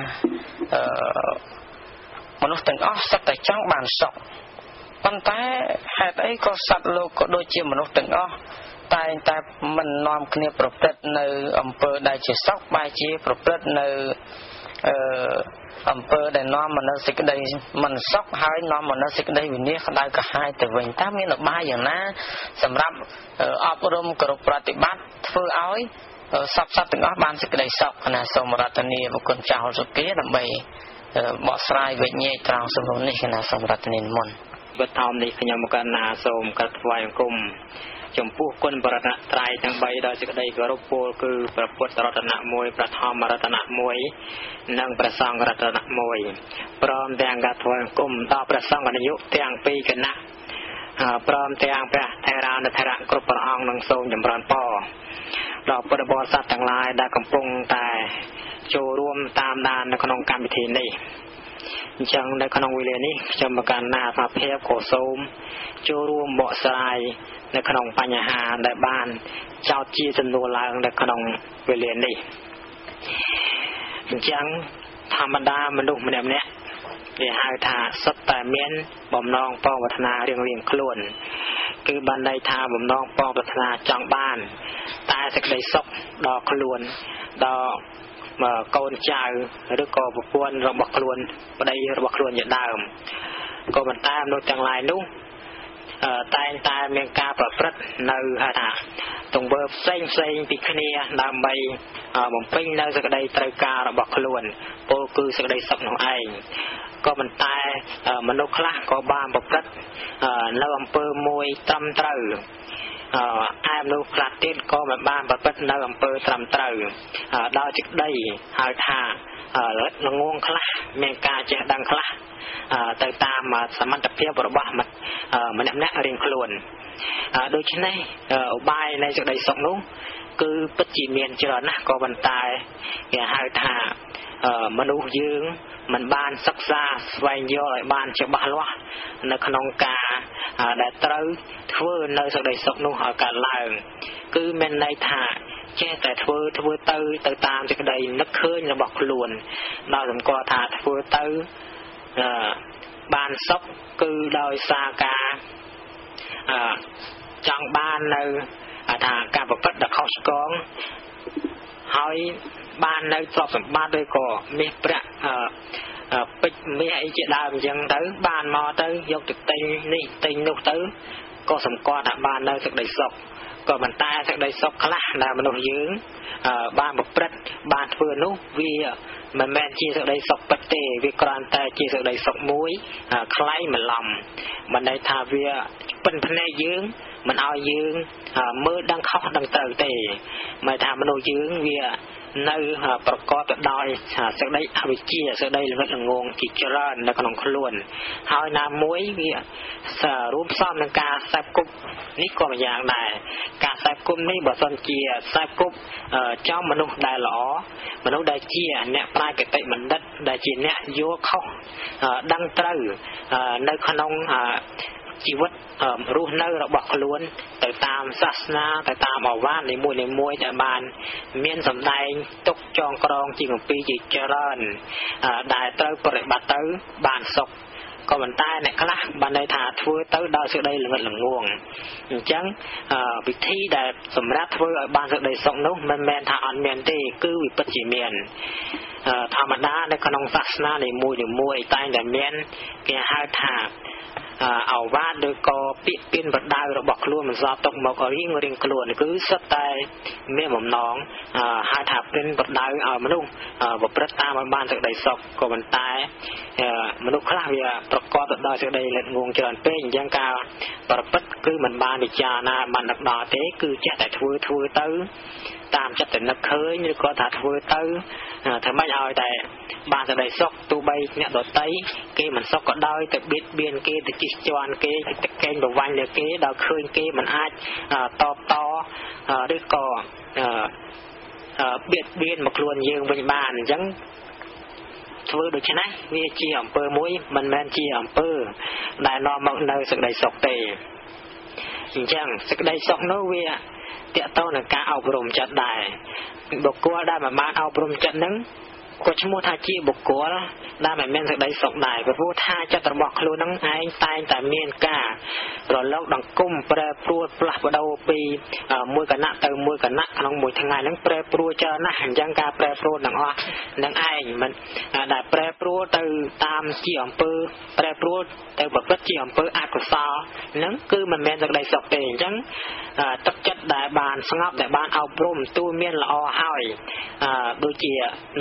មនុស្សទាំងអស់សុទ្ធតែចង់បានសុខប៉ុន្តែហេតុអីក៏សត្វលោកក៏ដូចជាមនុស្សទាំងអស់តែងតែមិននាំគ្នាប្រព្រឹត្តនៅអំពើដែលជាសុខបែរជាប្រព្រឹត្តនៅអឺអំពើដែលនាំមកនៅសេចក្តីមិនសុខហើយនាំមកនៅសេចក្តីវិនាសក្តៅក្រហាយទៅវិញតើមានឧបាយយ៉ាងណាសម្រាប់អប់រំគ្រប់ប្រតិបត្តិធ្វើឲ្យសពសត្វទាំងអស់បានសេចក្តីសុខគណៈសូមរតនាបុគ្គលចៅសុគាដើម្បីបកស្រាយវិញ្ញាណត្រង់សំណួរនេះគណៈសូមរតនាមុនបឋមនេះខ្ញុំកណ្ណាសូមកាត់ថ្វាយអង្គមចំពោះគុណបរតនត្រ័យទាំង3ដោយសេចក្តីគោរពពោលគឺព្រះពុទ្ធរតនៈមួយព្រះធម្មរតនៈមួយនិងព្រះសង្ឃរតនៈមួយព្រមទាំងការធ្វើគុំដល់ព្រះសង្ឃនាយកទាំងពីរគណៈព្រមទាំងព្រះថេរានុថេរៈគ្រប់ព្រះអង្គនឹងសូមចម្រើនពរដល់ពុទ្ធបរិស័ទទាំងឡាយដែលកំពុងតែចូលរួមតាមដាននៅក្នុងកម្មវិធីនេះអញ្ចឹងនៅក្នុងវេលានេះខ្ញុំប្រកាសណាថាភាពក៏សូមចូលរួមបកស្រាយនៅក្នុងបញ្ហាដែលបានចោទជាសំណួរឡើងនៅក្នុងវេលានេះអញ្ចឹងធម្មតាមនុស្សម្នាក់ម្នាក់គេហៅថាសុទ្ធតែមានបំណងពងប្រាថ្នារៀងរៀងខ្លួនគឺបានន័យថាបំណងពងប្រាថ្នាចង់បានតែសេចក្តីសុខដល់ខ្លួនដល់កូនចៅឬក៏ប្រពន្ធរបស់ខ្លួនប្តីរបស់ខ្លួនជាដើមក៏ប៉ុន្តែមនុស្សទាំងឡាយនោះតែងតែមានការប្រព្រឹត្តនៅហៅថាទង្វើផ្សេងផ្សេងពីគ្នាដើម្បីបំពេញនៅសេចក្តីត្រូវការរបស់ខ្លួនពោលគឺសេចក្តីសុខនោះឯងក៏ប៉ុន្តែមនុស្សខ្លះក៏បានប្រព្រឹត្តនៅអំពើមួយត្រឹមត្រូវឯមនុស្សខ្លះទៀតក៏មិនបានប្រព្រឹត្តនៅអំពើត្រឹមត្រូវដល់សេចក្តីហៅថាលិតល្ងងខ្លះមានការចេះដឹងខ្លះទៅតាមសមត្ថភាពរបស់ម្នាក់ម្នាក់រៀងខ្លួនដូច្នេះឧបាយនៃសេចក្តីសុខនោះគឺពិតជាមានច្រើនណាស់ក៏ប៉ុន្តែគេហៅថាមនុស្សយើងមិនបានសិក្សាស្វែងយល់ឲ្យបានច្បាស់លាស់នៅក្នុងការដែលត្រូវធ្វើនៅសេចក្តីសុខនោះឲ្យកើតឡើងគឺមានន័យថាចេះតែធ្វើធ្វើទៅទៅតាមសេចក្តីនឹកឃើញរបស់ខ្លួនដល់សម្គាល់ថាធ្វើទៅបានសុខគឺដោយសារការចង់បាននៅថាការប្រព្រឹត្តដ៏ខុសឆ្គងហើយបាននៅទ្រព្យសម្បត្តិឬក៏មាសប្រាក់ពេជ្រមាសអីជាដើមអញ្ចឹងទៅបានមកទៅយកទៅទិញនេះទិញនោះទៅក៏សម្គាល់ថាបាននៅសេចក្តីសុខក៏ប៉ុន្តែសេចក្តីសុខខ្លះដែលមនុស្សយើងបានប្រព្រឹត្តបានធ្វើនោះវាមិនមែនជាសេចក្តីសុខពិតទេវាគ្រាន់តែជាសេចក្តីសុខមួយคล้ายបន្លំមិនន័យថាវាពិនភ្នែកយើងមិនឲ្យយើងមើលដឹងខុសដឹងត្រូវទេមិនថាមនុស្សយើងវានៅប្រកបទៅដោយសេចក្តីអវិជ្ជាសេចក្តីល្ងិតល្ងងជាច្រើននៅក្នុងខ្លួនហើយណាមួយវារួមផ្សំនឹងការខ្សែគប់នេះក៏ម្យ៉ាងដែរការខ្សែគប់នេះបើសិនជាខ្សែគប់ចំមនុស្សដែលល្អមនុស្សដែលជាអ្នកប្រាជ្ញគតិបណ្ឌិតដែលជាអ្នកយល់ខុសដឹងត្រូវនៅក្នុងជីវិតរស់នៅរបស់ខ្លួនទៅតាមសាសនាទៅតាមអវាទនីមួយនីមួយដែលបានមានសម្ដែងទុកចងក្រងជាគម្ពីរជាច្រើនដែលត្រូវប្រតិបត្តិទៅបានសុខក៏ប៉ុន្តែអ្នកខ្លះបានន័យថាធ្វើទៅដោយសេចក្តីល្ងិតល្ងងអញ្ចឹងវិធីដែលសម្រាប់ធ្វើឲ្យបានសេចក្តីសុខនោះមិនមែនថាអត់មានទេគឺវាពិតជាមានធម្មតានៅក្នុងសាសនានីមួយនីមួយតែងតែមានគេហៅថាអវាទឬក៏ពាក្យពានប្រដៅរបស់ខ្លួនមិនសល់ទុកមករៀងរៀងខ្លួនគឺសុទ្ធតែមានបំណងហៅថាពានប្រដៅឲ្យមនុស្សប្រព្រឹត្តតាមឲ្យបានសេចក្តីសុខក៏ប៉ុន្តែមនុស្សខ្លះវាប្រកបទៅដោយសេចក្តីលិតងងច្រើនពេកអញ្ចឹងការប្រព្រឹត្តគឺមិនបានពិចារណាបានដឹកដល់ទេគឺចេះតែធ្វើធ្វើទៅតាមចិត្តនឹកឃើញឬក៏ថាធ្វើទៅធ្វើម៉េចឲ្យតែបានសេចក្តីសុខទោះបីអ្នកដទៃគេមិនសុខក៏ដោយទៅបៀតបៀនគេទៅជិះជាន់គេទៅកេងប្រវាញ់លើគេដល់ឃើញគេមិនអាចតបតឬក៏បៀតបៀនមកខ្លួនយើងវិញបានអញ្ចឹងធ្វើដូច្នេះវាជាអំពើមួយមិនមែនជាអំពើដែលនាំមកនៅសេចក្តីសុខទេអញ្ចឹងសេចក្តីសុខនោះវាតកតទៅនឹងការអប់រំចិត្តដែរបុគ្គលដែលមិនបានអប់រំចិត្តនឹងក៏ឈ្មោះថាជាបុគ្គលដែលមិនមានសេចក្តីសុខដែរព្រោះថាចិត្តរបស់ខ្លួននឹងឯងតែងតែមានការរលកដង្គុំប្រែប្រួលផ្លាស់ប្ដូរពីមួយគណៈទៅមួយគណៈក្នុងមួយថ្ងៃហ្នឹងប្រែប្រួលច្រើនណាស់អញ្ចឹងការប្រែប្រួលទាំងអស់នឹងឯងមិនដែលប្រែប្រួលទៅតាមជាអំពើប្រែប្រួលទៅប្រព្រឹត្តជាអំពើអកុសលហ្នឹងគឺមិនមែនសេចក្តីសុខទេអញ្ចឹងទឹកចិត្តដែលបានស្ងប់ដែលបានអប់រំទូមានល្អហើយដូចជានៅក្នុងប្រ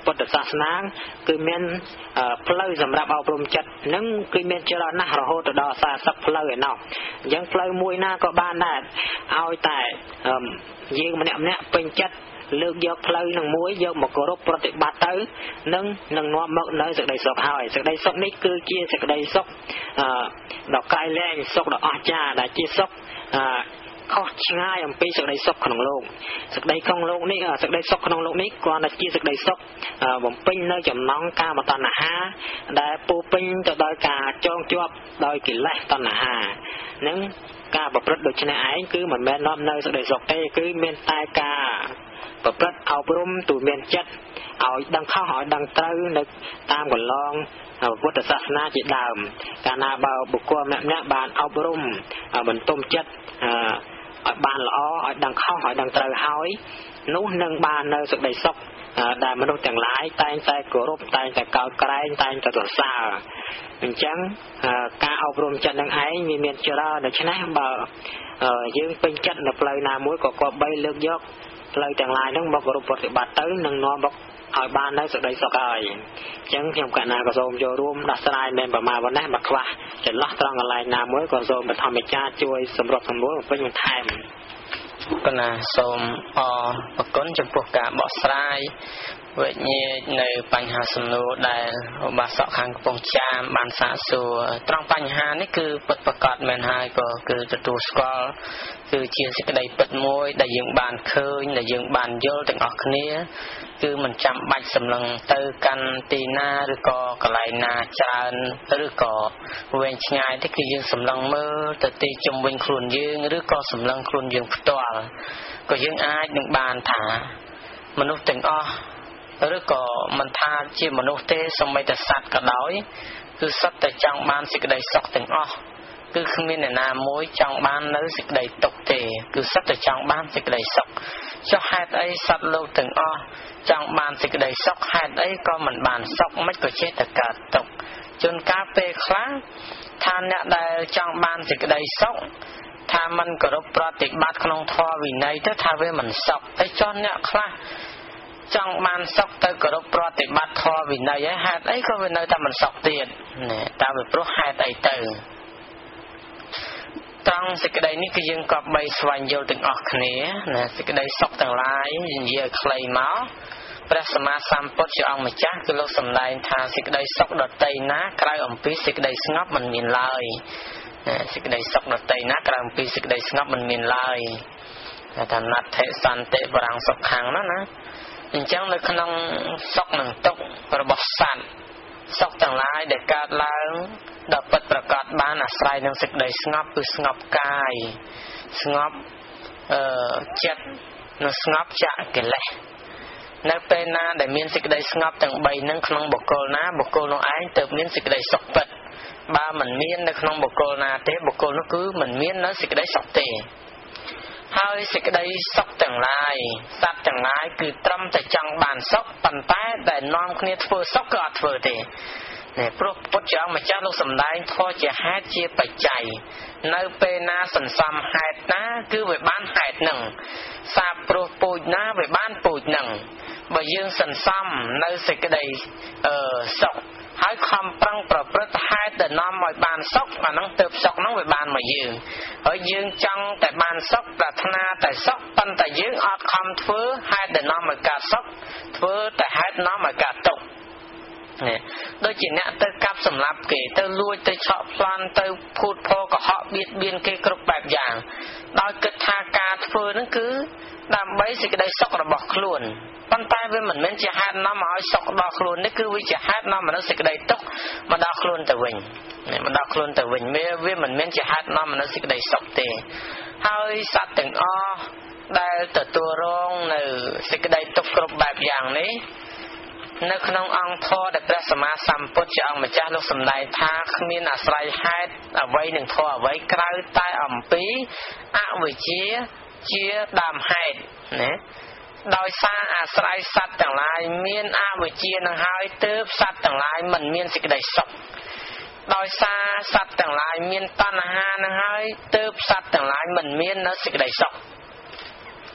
ពុទ្ធសាសនាគឺមានផ្លូវសម្រាប់អប់រំចិត្តនឹងគឺមានច្រើនណាស់រហូតដល់សាសផ្លូវឯណោះអញ្ចឹងផ្លូវមួយណាក៏បានដែរឲ្យតែយើងម្នាក់ម្នាក់ពេញចិត្តលើកយកផ្លូវនឹងមួយយកមកគោរពប្រតិបត្តិទៅនឹងនឹងនាំមកនៅសេចក្តីសុខហើយសេចក្តីសុខនេះគឺជាសេចក្តីសុខអឺដ៏កែលែងសុខដ៏អស្ចារ្យដែលជាសុខអឺខុសឆ្ងាយអំពីសេចក្តីសុខក្នុងលោកសេចក្តីក្នុងលោកនេះសេចក្តីសុខក្នុងលោកនេះគ្រាន់តែជាសេចក្តីសុខបំពេញនៅចំណង់កាមតណ្ហាដែលពោពេញទៅដោយការចងជាប់ដោយកិលេសតណ្ហានឹងការប្រព្រឹត្តដូចនេះឯងគឺមិនមែននាំនៅសេចក្តីសុខទេគឺមានតែការប្រព្រឹត្តអប់រំទូមានចិត្តឲ្យដឹងខុសឲ្យដឹងត្រូវនៅតាមកន្លងពុទ្ធសាសនាជាដើមកាលណាបើបុគ្គលម្នាក់ម្នាក់បានអប់រំបន្ទុំចិត្តឲ្យបានល្អឲ្យដឹងខុសឲ្យដឹងត្រូវហើយនោះនឹងបាននៅសេចក្តីសុខដែលមនុស្សទាំងឡាយតែងតែគោរពតែងតែកោតក្រែងតែងតែសរសើរអញ្ចឹងការអប់រំចិត្តនឹងឯងវាមានច្រើនដូច្នេះបើយើងពេញចិត្តនៅផ្លូវណាមួយក៏គប្បីលើកយកផ្លូវទាំងឡាយហ្នឹងមកគោរពប្រតិបត្តិទៅនឹងនាំមកឲ្យបាននៅសេចក្តីសុខហើយអញ្ចឹងខ្ញុំកណាក៏សូមចូលរួមដោះស្រាយមែនប្រមាណប៉ុណ្ណេះមកខ្វះចន្លោះត្រង់កន្លែងណាមួយក៏សូមបឋមចារ្យជួយសម្របសម្រួលពេញបន្ថែមកណាសូមអរគុណចំពោះការបកស្រាយវិញ្ញាណនៅបញ្ហាសំណួរដែលឧបាសកខាងកំពង់ចាមបានសាកសួរត្រង់បញ្ហានេះគឺពិតប្រាកដមែនហើយក៏គឺទទួលស្គាល់គឺជាសេចក្តីពិតមួយដែលយើងបានឃើញដែលយើងបានយល់ទាំងអស់គ្នាគឺមិនចាំបាច់សម្លឹងទៅកាន់ទីណាឬក៏កន្លែងណាច្រើនឬក៏វែងឆ្ងាយទេគឺយើងសម្លឹងមើលទៅទីជុំវិញខ្លួនយើងឬក៏សម្លឹងខ្លួនយើងផ្ទាល់ក៏យើងអាចនឹងបានថាមនុស្សទាំងអស់ឬក៏មិនថាជាមនុស្សទេសូម្បីតែសត្វក៏ដោយគឺសុទ្ធតែចង់បានសេចក្តីសុខទាំងអស់គឺគ្មានអ្នកណាមួយចង់បាននៅសេចក្តីទុក្ខទេគឺសុទ្ធតែចង់បានសេចក្តីសុខចុះហេតុអីសត្វលោកទាំងអស់ចង់បានសេចក្តីសុខហេតុអីក៏មិនបានសុខមិនក៏ចេះតែកើតទុក្ខជួនកាលពេលខ្លះថាអ្នកដែលចង់បានសេចក្តីសុខថាមិនគោរពប្រតិបត្តិក្នុងធម៌វិន័យទៅថាវាមិនសុខតែចុះអ្នកខ្លះចង់បានសុខទៅគោរពប្រតិបត្តិធម៌វិន័យហើយហេតុអីក៏វានៅតែមិនសុខទៀតណាតើវាព្រោះហេតុអីទៅត្រង់សេចក្តីនេះគឺយើងក៏បីស្វែងយល់ទាំងអស់គ្នាណាសេចក្តីសុខទាំងឡាយនិយាយខ្លីមកព្រះសម្មាសម្ពុទ្ធជាអង្គម្ចាស់គឺលោកសម្ដែងថាសេចក្តីសុខដតីណាក្រៅអំពីសេចក្តីស្ងប់មិនមានឡើយសេចក្តីសុខដតីណាក្រៅអំពីសេចក្តីស្ងប់មិនមានឡើយថាណដ្ឋិសន្តិបរាំងសុខខាងណាណាអញ្ចឹងនៅក្នុងសុខនិងទុក្ខរបស់សត្វសុខទាំងឡាយដែលកើតឡើងដល់ពិតប្រកបបានអាស្រ័យនឹងសេចក្តីស្ងប់គឺស្ងប់កាយស្ងប់អឺចិត្តនិងស្ងប់ចាកកិលេសនៅពេលណាដែលមានសេចក្តីស្ងប់ទាំងបីនឹងក្នុងបុគ្គលណាបុគ្គលនោះឯងទើបមានសេចក្តីសុខពិតបើមិនមាននៅក្នុងបុគ្គលណាទេបុគ្គលនោះគឺមិនមាននៅសេចក្តីសុខទេហើយសេចក្តីសុខទាំងឡាយសត្វទាំងឡាយគឺត្រឹមតែចង់បានសុខប៉ុន្តែដែលនាំគ្នាធ្វើសុខក៏អត់ធ្វើទេនេះព្រោះពុទ្ធជាអង្គម្ចាស់លោកសម្ដែងធម៌ជាហេតុជាបច្ច័យនៅពេលណាសន្សំហេតុណាគឺវាបានហេតុនឹងសាបព្រោះពូជណាវាបានពូជនឹងបើយើងសន្សំនៅសេចក្តីអឺសុខហើយខំប្រឹងប្រព្រឹត្តហេតុដែលនាំឲ្យបានសុខអាហ្នឹងទើបសុខហ្នឹងវាបានមកយើងហើយយើងចង់តែបានសុខប្រាថ្នាតែសុខប៉ុន្តែយើងអត់ខំធ្វើហេតុដែលនាំឲ្យកើតសុខធ្វើតែហេតុនាំឲ្យកើតទុក្ខនេះដូចជាអ្នកទៅកាប់សម្លាប់គេទៅលួចទៅឆក់ប្លន់ទៅភូតភរកុហកបៀតបៀនគេគ្រប់បែបយ៉ាងដោយគិតថាការធ្វើហ្នឹងគឺដើម្បីសេចក្តីសុខរបស់ខ្លួនប៉ុន្តែវាមិនមែនជាហេតុនាំឲ្យសុខដល់ខ្លួននេះគឺវាជាហេតុនាំមនុស្សសេចក្តីទុក្ខមកដល់ខ្លួនទៅវិញមកដល់ខ្លួនទៅវិញវាមិនមែនជាហេតុនាំមនុស្សសេចក្តីសុខទេហើយសត្វទាំងអស់ដែលទទួលរងនៅសេចក្តីទុក្ខគ្រប់បែបយ៉ាងនេះនៅក្នុងអង្គធម៌ដែលព្រះសម្មាសម្ពុទ្ធជាអង្គម្ចាស់លោកសម្ដែងថាគ្មានអាស្រ័យហេតុអ្វីនឹងធម៌អ្វីក្រៅតែអំពីអវិជ្ជាជាដើមហេតុណាដោយសារអាស្រ័យសត្វទាំងឡាយមានអវិជ្ជានឹងហើយទើបសត្វទាំងឡាយមិនមានសេចក្តីសុខដោយសារសត្វទាំងឡាយមានតណ្ហានឹងហើយទើបសត្វទាំងឡាយមិនមាននៅសេចក្តីសុខ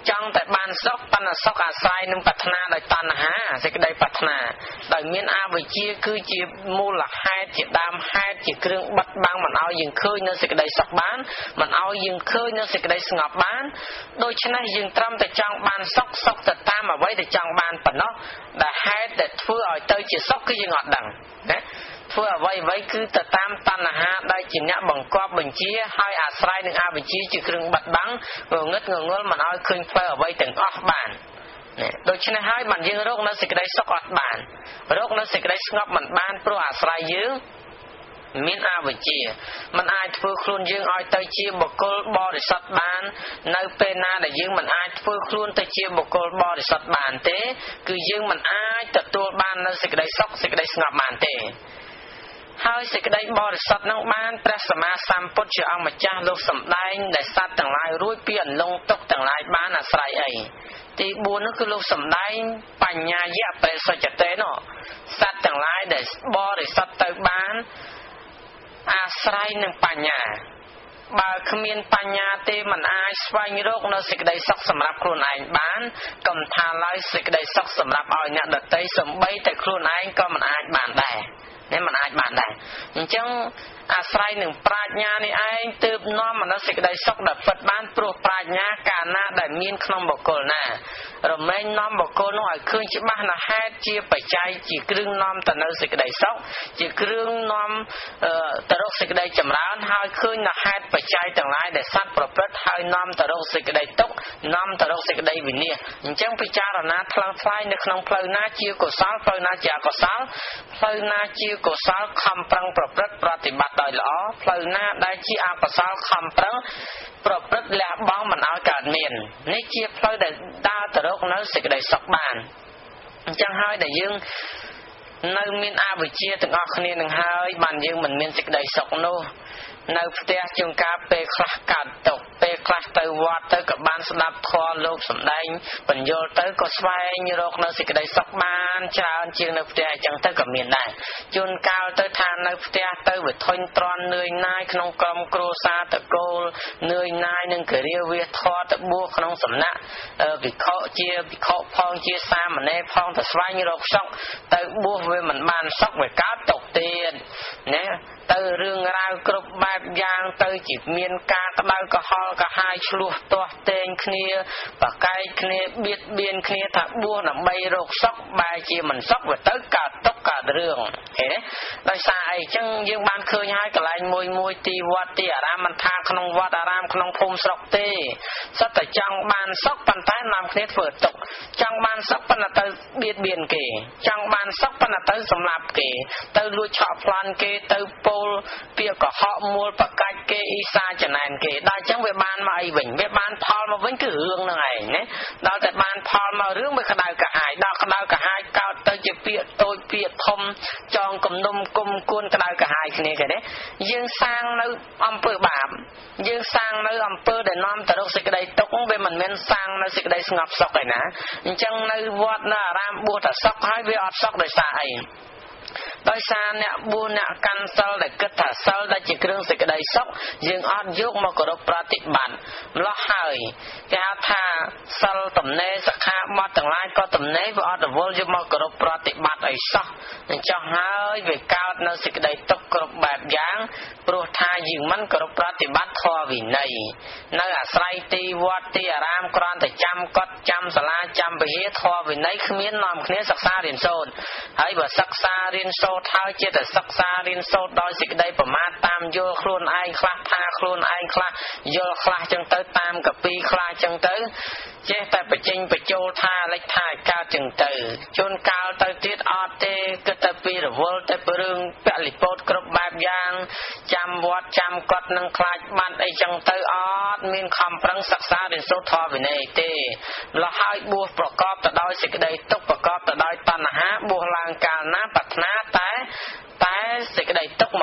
ចង់តែបានសុខប៉ុន្តែសុខអាស្រ័យនឹងប្រាថ្នាដោយតណ្ហាសេចក្តីប្រាថ្នាដោយមានអវិជ្ជាគឺជាមូលហេតុជាដើមហេតុជាគ្រឿងបិទបាំងមិនឲ្យយើងឃើញនៅសេចក្តីសុខបានមិនឲ្យយើងឃើញនៅសេចក្តីស្ងប់បានដូច្នេះយើងត្រឹមតែចង់បានសុខសុខទៅតាមអ្វីដែលចង់បានប៉ុណ្ណោះដែលហេតុដែលធ្វើឲ្យទៅជាសុខគឺយើងអត់ដឹងណាធ្វើអ្វីអ្វីគឺទៅតាមតណ្ហាដែលជាអ្នកបង្កប់បញ្ជាហើយអាស្រ័យនឹងអវិជ្ជាជាគ្រឿងបិទបាំងងងឹតងងល់មិនឲ្យឃើញផ្លូវអ្វីទាំងអស់បានដូច្នេះហើយបានយើងរកនៅសេចក្តីសុខអត់បានរកនៅសេចក្តីស្ងប់មិនបានព្រោះអាស្រ័យយើងមានអវិជ្ជាមិនអាចធ្វើខ្លួនយើងឲ្យទៅជាបុគ្គលបរិសុទ្ធបាននៅពេលណាដែលយើងមិនអាចធ្វើខ្លួនទៅជាបុគ្គលបរិសុទ្ធបានទេគឺយើងមិនអាចទទួលបាននៅសេចក្តីសុខសេចក្តីស្ងប់បានទេហើយសេចក្តីបរិសុទ្ធនឹងបានព្រះសម្មាសម្ពុទ្ធជាអង្គម្ចាស់លោកសម្ដែងដែលសត្វទាំងឡាយរួចពីអន្លង់ទុក្ខទាំងឡាយបានអាស្រ័យអីទីបួននោះគឺលោកសម្ដែងបញ្ញាយៈបរិសុទ្ធទេនោះសត្វទាំងឡាយដែលបរិសុទ្ធទៅបានអាស្រ័យនឹងបញ្ញាបើគ្មានបញ្ញាទេមិនអាចស្វែងរកនៅសេចក្តីសុខសម្រាប់ខ្លួនឯងបានកុំថាឡើយសេចក្តីសុខសម្រាប់ឲ្យអ្នកដទៃសំបីតែខ្លួនឯងក៏មិនអាចបានដែរនេះមិនអាចបានដែរអញ្ចឹងអាស្រ័យនឹងប្រាជ្ញានេះឯងទើបនាំមកដល់សេចក្តីសុខដែលពិតបានព្រោះប្រាជ្ញាកាលណាដែលមានក្នុងបុគ្គលណារមែងនាំបុគ្គលនោះឲ្យឃើញច្បាស់នៅហេតុជាបច្ច័យជាគ្រឿងនាំទៅនៅសេចក្តីសុខជាគ្រឿងនាំទៅរកសេចក្តីចម្រើនហើយឃើញនៅហេតុបច្ច័យទាំងឡាយដែលសត្វប្រព្រឹត្តហើយនាំទៅរកសេចក្តីទុក្ខនាំទៅរកសេចក្តីវិនាសអញ្ចឹងពិចារណាថ្លឹងថ្លែងនៅក្នុងផ្លូវណាជាកុសលផ្លូវណាជាអកុសលផ្លូវណាជាកុសលខំប្រឹងប្រព្រឹត្តប្រតិបត្តិដោយល្អផ្លូវណាដែលជាអកុសលខំប្រឹងប្រព្រឹត្តលះបង់មិនឲ្យកើតមាននេះជាផ្លូវដែលដើរទៅរកនៅសេចក្តីសុខបានអញ្ចឹងហើយដែលយើងនៅមានអវិជ្ជាទាំងអស់គ្នានឹងហើយបានយើងមិនមានសេចក្តីសុខនោះនៅផ្ទះជួនកាលពេលខ្លះកើតទុក្ខពេលខ្លះទៅវត្តទៅក៏បានស្ដាប់ធម៌លោកសម្ដែងបញ្យល់ទៅក៏ស្វែងរកនៅសេចក្តីសុខបានច្រើនជាងនៅផ្ទះអញ្ចឹងទៅក៏មានដែរជួនកាលទៅថានៅផ្ទះទៅវាធុញទ្រាន់នឿយណាយក្នុងក្រុមគ្រួសារតកូលនឿយណាយនឹងគិរិយាវាធម៌ទៅបួសក្នុងសំណាក់ភិក្ខុជាភិក្ខុផងជាសាមណេរផងទៅស្វែងរកសុខទៅបួសវាមិនបានសុខវាកើតទុក្ខទៀតណាទៅរឿងរ៉ាវគ្រប់បែបយ៉ាងទៅជាមានការក្តៅក្រហល់ក្រហាយឆ្លោះទាស់ទែងគ្នាប្រកែកគ្នាបៀតបៀនគ្នាថាបួសដើម្បីរកសុខបែរជាមិនសុខវាទៅកើតទុក្ខកើតរឿងឃើញទេដោយសារអីចឹងយើងបានឃើញហើយកន្លែងមួយមួយទីវត្តទីអារាមមិនថាក្នុងវត្តអារាមក្នុងភូមិស្រុកទេសុទ្ធតែចង់បានសុខប៉ុន្តែនាំគ្នាធ្វើទុក្ខចង់បានសុខប៉ុន្តែទៅបៀតបៀនគេចង់បានសុខប៉ុន្តែទៅសម្លាប់គេទៅលួចឆក់ប្លន់គេទៅពោលពាក្យកុហកមួលប្រកាច់គេអ៊ីសាចំណែនគេដល់អញ្ចឹងវាបានមកអីវិញវាបានផលមកវិញគឺរឿងហ្នឹងឯងណាដល់តែបានផលមករឿងវាក្តៅក្រហាយដល់ក្តៅក្រហាយកើតទៅជាពាក្យតូចពាក្យធំចងគំនុំគុំគួនក្តៅក្រហាយគ្នាគេទេយើងសាងនៅអំពើបាបយើងសាងនៅអំពើដែលនាំទៅរកសេចក្តីទុក្ខវាមិនមែនសាងនៅសេចក្តីស្ងប់សុខឯណាអញ្ចឹងនៅវត្តនៅអារាមបួសតែសុខហើយវាអត់សុខដោយសារអីដោយសារអ្នកបួសអ្នកកាន់សិលដែលគិតថាសិលដែលជាគ្រឿងសេចក្តីសុខយើងអត់យកមកគោរពប្រតិបត្តិម្ល៉េះហើយគេហៅថាសិលទំនេរសិក្ខាបទទាំងឡាយក៏ទំនេរវាអត់រវល់យកមកគោរពប្រតិបត្តិអីសោះអញ្ចឹងហើយវាកើតនៅសេចក្តីទុក្ខគ្រប់បែបយ៉ាងព្រោះថាយើងមិនគោរពប្រតិបត្តិធម៌វិន័យនៅអាស្រ័យទីវត្តទីអារាមគ្រាន់តែចាំកត់ចាំសាលាចាំវិហារធម៌វិន័យគ្មាននាំគ្នាសិក្សារៀនសូត្រហើយបើសិក្សារៀនសូត្រហើយជាតែសិក្សារៀនសូត្រដោយសេចក្តីប្រមាទតាមយល់ខ្លួនឯងខ្លះថាខ្លួនឯងខ្លះយល់ខ្លះចឹងទៅតាមកពីខ្លះចឹងទៅចេះតែបញ្ចេញបញ្ចូលថាលេចថាកើតចឹងទៅជួនកាលទៅទៀតអត់ទេគិតតែពីរវល់តែពីរឿងពលិពោតគ្រប់បែបយ៉ាងចាំវត្តចាំកត់នឹងខ្លាចបាត់អីចឹងទៅអត់មានខំប្រឹងសិក្សារៀនសូត្រធម៌វិន័យទេលះហើយបួសប្រកបទៅដោយសេចក្តីទុក្ខប្រកបទៅដោយតណ្ហាបួសឡើងកាលណាប្រាថ្នាតែតែសេចក្តីទុក្ខមក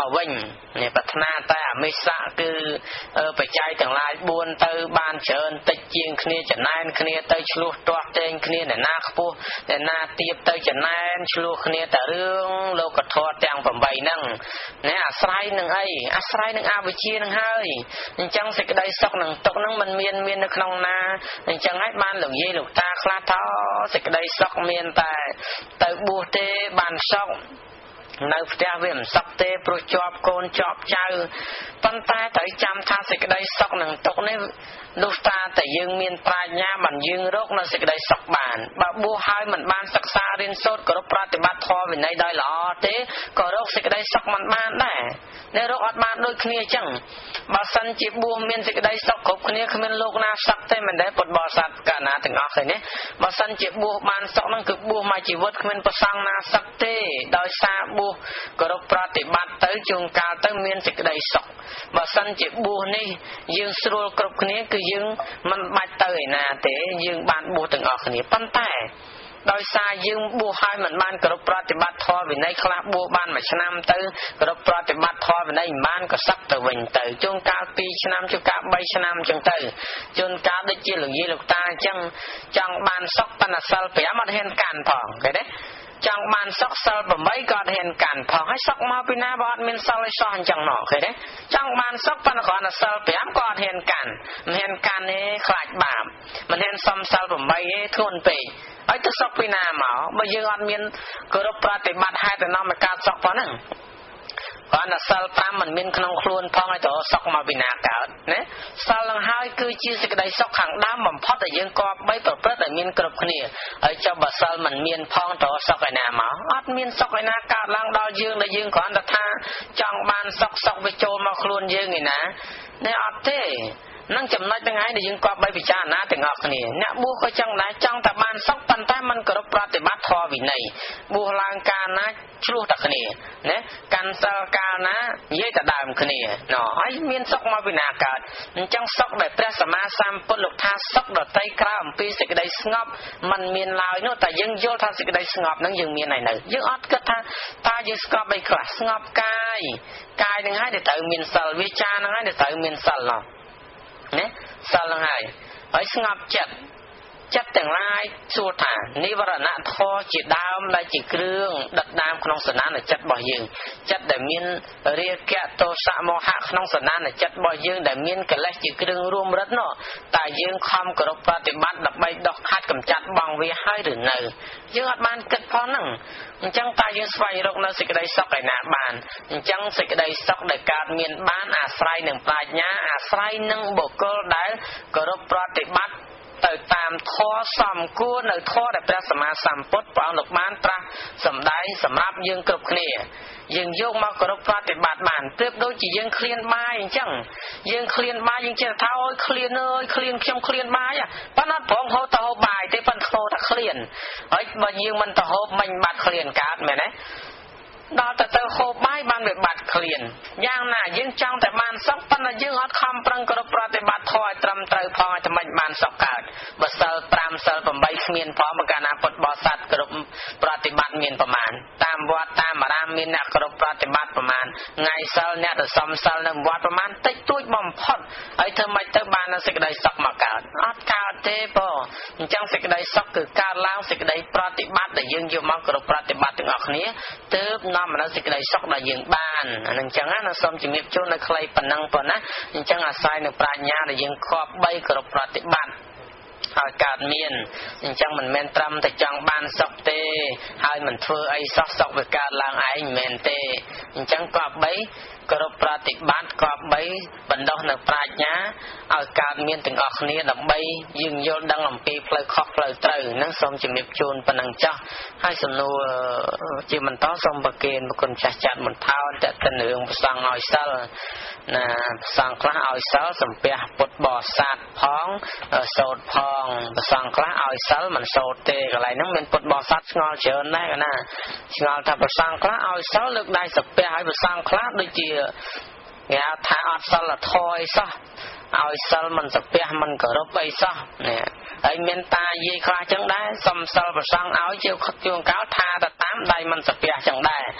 វិញនេះប្រាថ្នាតែអមិសៈគឺបច្ច័យទាំងឡាយបួនទៅបានច្រើនតិចជាងគ្នាចំណែនគ្នាទៅឆ្លោះទាស់ទែងគ្នាអ្នកណាខ្ពស់អ្នកណាទាបទៅចំណែនឆ្លោះគ្នាតែរឿងលោកធម៌ទាំង8ហ្នឹងណាអាស្រ័យនឹងអីអាស្រ័យនឹងអវិជ្ជានឹងហើយអញ្ចឹងសេចក្តីសុខនឹងទុក្ខហ្នឹងมันមានមាននៅក្នុងណាអញ្ចឹងហើយបានលោកយាយលោកតាខ្លះថាសេចក្តីសុខមានតែទៅបួសទេបានសុខនៅផ្ទះវាមិនសុខទេព្រោះជាប់កូនជាប់ចៅប៉ុន្តែត្រូវចាំថាសេចក្តីសុខនឹងទុក្ខនេះនោះតាតែយើងមានប្រាជ្ញាបានយើងរកនៅសេចក្តីសុខបានបើបួសហើយមិនបានសិក្សារៀនសូត្រគោរពប្រតិបត្តិធម៌វិន័យដោយល្អទេក៏រកសេចក្តីសុខមិនបានដែរអ្នករកអត់បានដូចគ្នាអញ្ចឹងបើសិនជាបួសមានសេចក្តីសុខគ្រប់គ្នាគ្មានលោកណាសុខទេមិនដែរពុទ្ធបរិស័ទកាលណាទាំងអស់ឃើញទេបើសិនជាបួសបានសុខហ្នឹងគឺបួសមួយជីវិតគ្មានប្រសងណាសុខទេដោយសារបួសគោរពប្រតិបត្តិទៅជួនកាលទៅមានសេចក្តីសុខបើសិនជាបួសនេះយើងស្រួលគ្រប់គ្នាគឺយើងមិនបាច់ទៅឯណាទេយើងបានបួសទាំងអស់គ្នាប៉ុន្តែដោយសារយើងបួសហើយមិនបានគោរពប្រតិបត្តិធម៌វិន័យខ្លះបួសបានមួយឆ្នាំទៅគោរពប្រតិបត្តិធម៌វិន័យមិនបានក៏សឹកទៅវិញទៅជួនកាលពីរឆ្នាំជួនកាលបីឆ្នាំអញ្ចឹងទៅជួនកាលដូចជាលោកយាយលោកតាអញ្ចឹងចង់បានសុខប៉ុន្តែសិលប្រាំអត់ហ៊ានកាន់ផងឃើញទេចង់បានសុខសិល8ក៏អត់ហ៊ានកាន់ផងហើយសុខមកពីណាបើអត់មានសិលអីសោះអញ្ចឹងណោះឃើញទេចង់បានសុខប៉ុន្តែគ្រាន់តែសិលប្រាំក៏អត់ហ៊ានកាន់មិនហ៊ានកាន់ទេខ្លាចបាបមិនហ៊ានសុំសិល8ទេធ្ងន់ពេកហើយទៅសុខពីណាមកបើយើងអត់មានគោរពប្រតិបត្តិហេតុនាំឲ្យកើតសុខប៉ុណ្ណឹងគាត់ថាសិល5មិនមានក្នុងខ្លួនផងឲ្យទៅសុខមកពីណាកើតណាសិលនឹងហើយគឺជាសេចក្តីសុខខាងដើមបំផុតដែលយើងគប្បីប្រព្រឹត្តឲ្យមានគ្រប់គ្នាហើយចុះបើសិលមិនមានផងទៅសុខឯណាមកអត់មានសុខឯណាកើតឡើងដល់យើងដែលយើងគ្រាន់តែថាចង់បានសុខសុខវាចូលមកខ្លួនយើងឯណានេះអត់ទេនឹងចំណុចទាំងឯងដែលយើងគប្បីពិចារណាទាំងអស់គ្នាអ្នកបួសក៏ចឹងដែរចង់តែបានសុខប៉ុន្តែមិនគោរពប្រតិបត្តិធម៌វិន័យបួសឡើងកាលណាឆ្លោះតែគ្នាណាកាន់សិលកាលណានិយាយតែដើមគ្នាណ៎ហើយមានសុខមកពីណាកើតអញ្ចឹងសុខដែលព្រះសម្មាសម្ពុទ្ធលោកថាសុខដតីក្រៅអំពីសេចក្តីស្ងប់มันមានឡើយនោះតែយើងយល់ថាសេចក្តីស្ងប់ហ្នឹងយើងមានហើយនៅយើងអត់គិតថាតើយើងស្ងប់អីខ្លះស្ងប់កាយកាយហ្នឹងហើយដែលត្រូវមានសិលវាចាហ្នឹងហើយដែលត្រូវមានសិលណោះណាសិលហ្នឹងហើយហើយស្ងប់ចិត្តចិត្តទាំងឡាយសួរថានិវរណធម៌ជាដើមដែលជាគ្រឿងដិតដាមក្នុងសន្តានចិត្តរបស់យើងចិត្តដែលមានរាគៈទោសៈមោហៈក្នុងសន្តានចិត្តរបស់យើងដែលមានកិលេសជាគ្រឿងរួមរិទ្ធនោះតែយើងខំគោរពប្រតិបត្តិដើម្បីដោះខាត់កម្ចាត់បងវាហើយឬនៅយើងអត់បានគិតផងហ្នឹងអញ្ចឹងតើយើងស្វែងរកនៅសេចក្តីសុខឯណាបានអញ្ចឹងសេចក្តីសុខដែលកើតមានបានអាស្រ័យនឹងប្រាជ្ញាអាស្រ័យនឹងបុគ្គលដែលគោរពប្រតិបត្តិទៅតាមធម៌សំគួរនៅធម៌ដែលព្រះសម្មាសម្ពុទ្ធព្រះអង្គលោកបានត្រាស់សម្ដែងសម្រាប់យើងគ្រប់គ្នាយើងយកមកគោរពប្រតិបត្តិបានប្រៀបដូចជាយើងឃ្លានបាយអញ្ចឹងយើងឃ្លានបាយយើងចេះថាអូយឃ្លានអើយឃ្លានខ្ញុំឃ្លានបាយប៉ុន្តែប្រងហូតទៅហូបបាយទេប៉ុន្តែហូតតែឃ្លានហើយបើយើងមិនទៅហូបមិនបាត់ឃ្លានកើតមែនទេដល់ទៅទៅហូបបាយបានវាបាត់ឃ្លានយ៉ាងណាយើងចង់តែបានសុខប៉ុន្តែយើងអត់ខំប្រឹងគោរពប្រតិបត្តិធម៌ឲ្យត្រឹមត្រូវផងឲ្យតែមិនបានសុខកើតបើសិល5សិល8គ្មានផងមកកាលណាពុទ្ធបរិស័ទគោរពប្រតិបត្តិមានប្រមាណតាមវត្តតាមអារាមមានអ្នកគោរពប្រតិបត្តិប្រមាណថ្ងៃសិលអ្នកទៅសំសិលនៅវត្តប្រមាណតិចតួចបំផុតហើយធ្វើម៉េចទៅបានសេចក្តីសុខមកកើតអត់កើតទេបងអញ្ចឹងសេចក្តីសុខគឺកើតឡើងសេចក្តីប្រតិបត្តិដែលយើងយកមកគោរពប្រតិបត្តិទាំងអស់គ្នាទើបនាំមកសេចក្តីសុខដែលយើងបានអានឹងអញ្ចឹងណាសូមជំរាបជូននៅខ្លីប៉ុណ្ណឹងប៉ុណ្ណាអញ្ចឹងអាស្រ័យនឹងប្រាជ្ញាដែលយើងគប្បីគោរពប្រតិបត្តិហើយកើតមានអញ្ចឹងមិនមែនត្រឹមតែចង់បានសុខទេហើយមិនធ្វើអីសោះសុខវាកើតឡើងឯងមិនមែនទេអញ្ចឹងគប្បីគោរពប្រតិបត្តិគប្បីបណ្ដុះនៅប្រាជ្ញាឲ្យកើតមានទាំងអស់គ្នាដើម្បីយើងយល់ដឹងអំពីផ្លូវខុសផ្លូវត្រូវនឹងសូមជំរាបជូនប៉ុណ្ណឹងចោះហើយសំណួរជាបន្តសូមប្រគេនគុណចាស់ចាត់បន្ថោតទៅរឿងប្រសងឲ្យសិលណាប្រសងខ្លះឲ្យសិលសំពះពុទ្ធបរិស័ទផងសូត្រផងប្រសងខ្លះឲ្យសិលមិនសូត្រទេកន្លែងហ្នឹងមានពុទ្ធបរិស័ទឆ្ងល់ច្រើនដែរណាឆ្ងល់ថាប្រសងខ្លះឲ្យសិលលើកដៃសំពះឲ្យប្រសងខ្លះដូចជាគេថាអត់សិលធម៌អីសោះឲ្យសិលមិនសំពះមិនគោរពអីសោះនេះហើយមានតាយាយខ្លះចឹងដែរសំសិលប្រសងឲ្យជាជួងកោថាទៅតាមដៃមិនសំពះចឹងដែរអ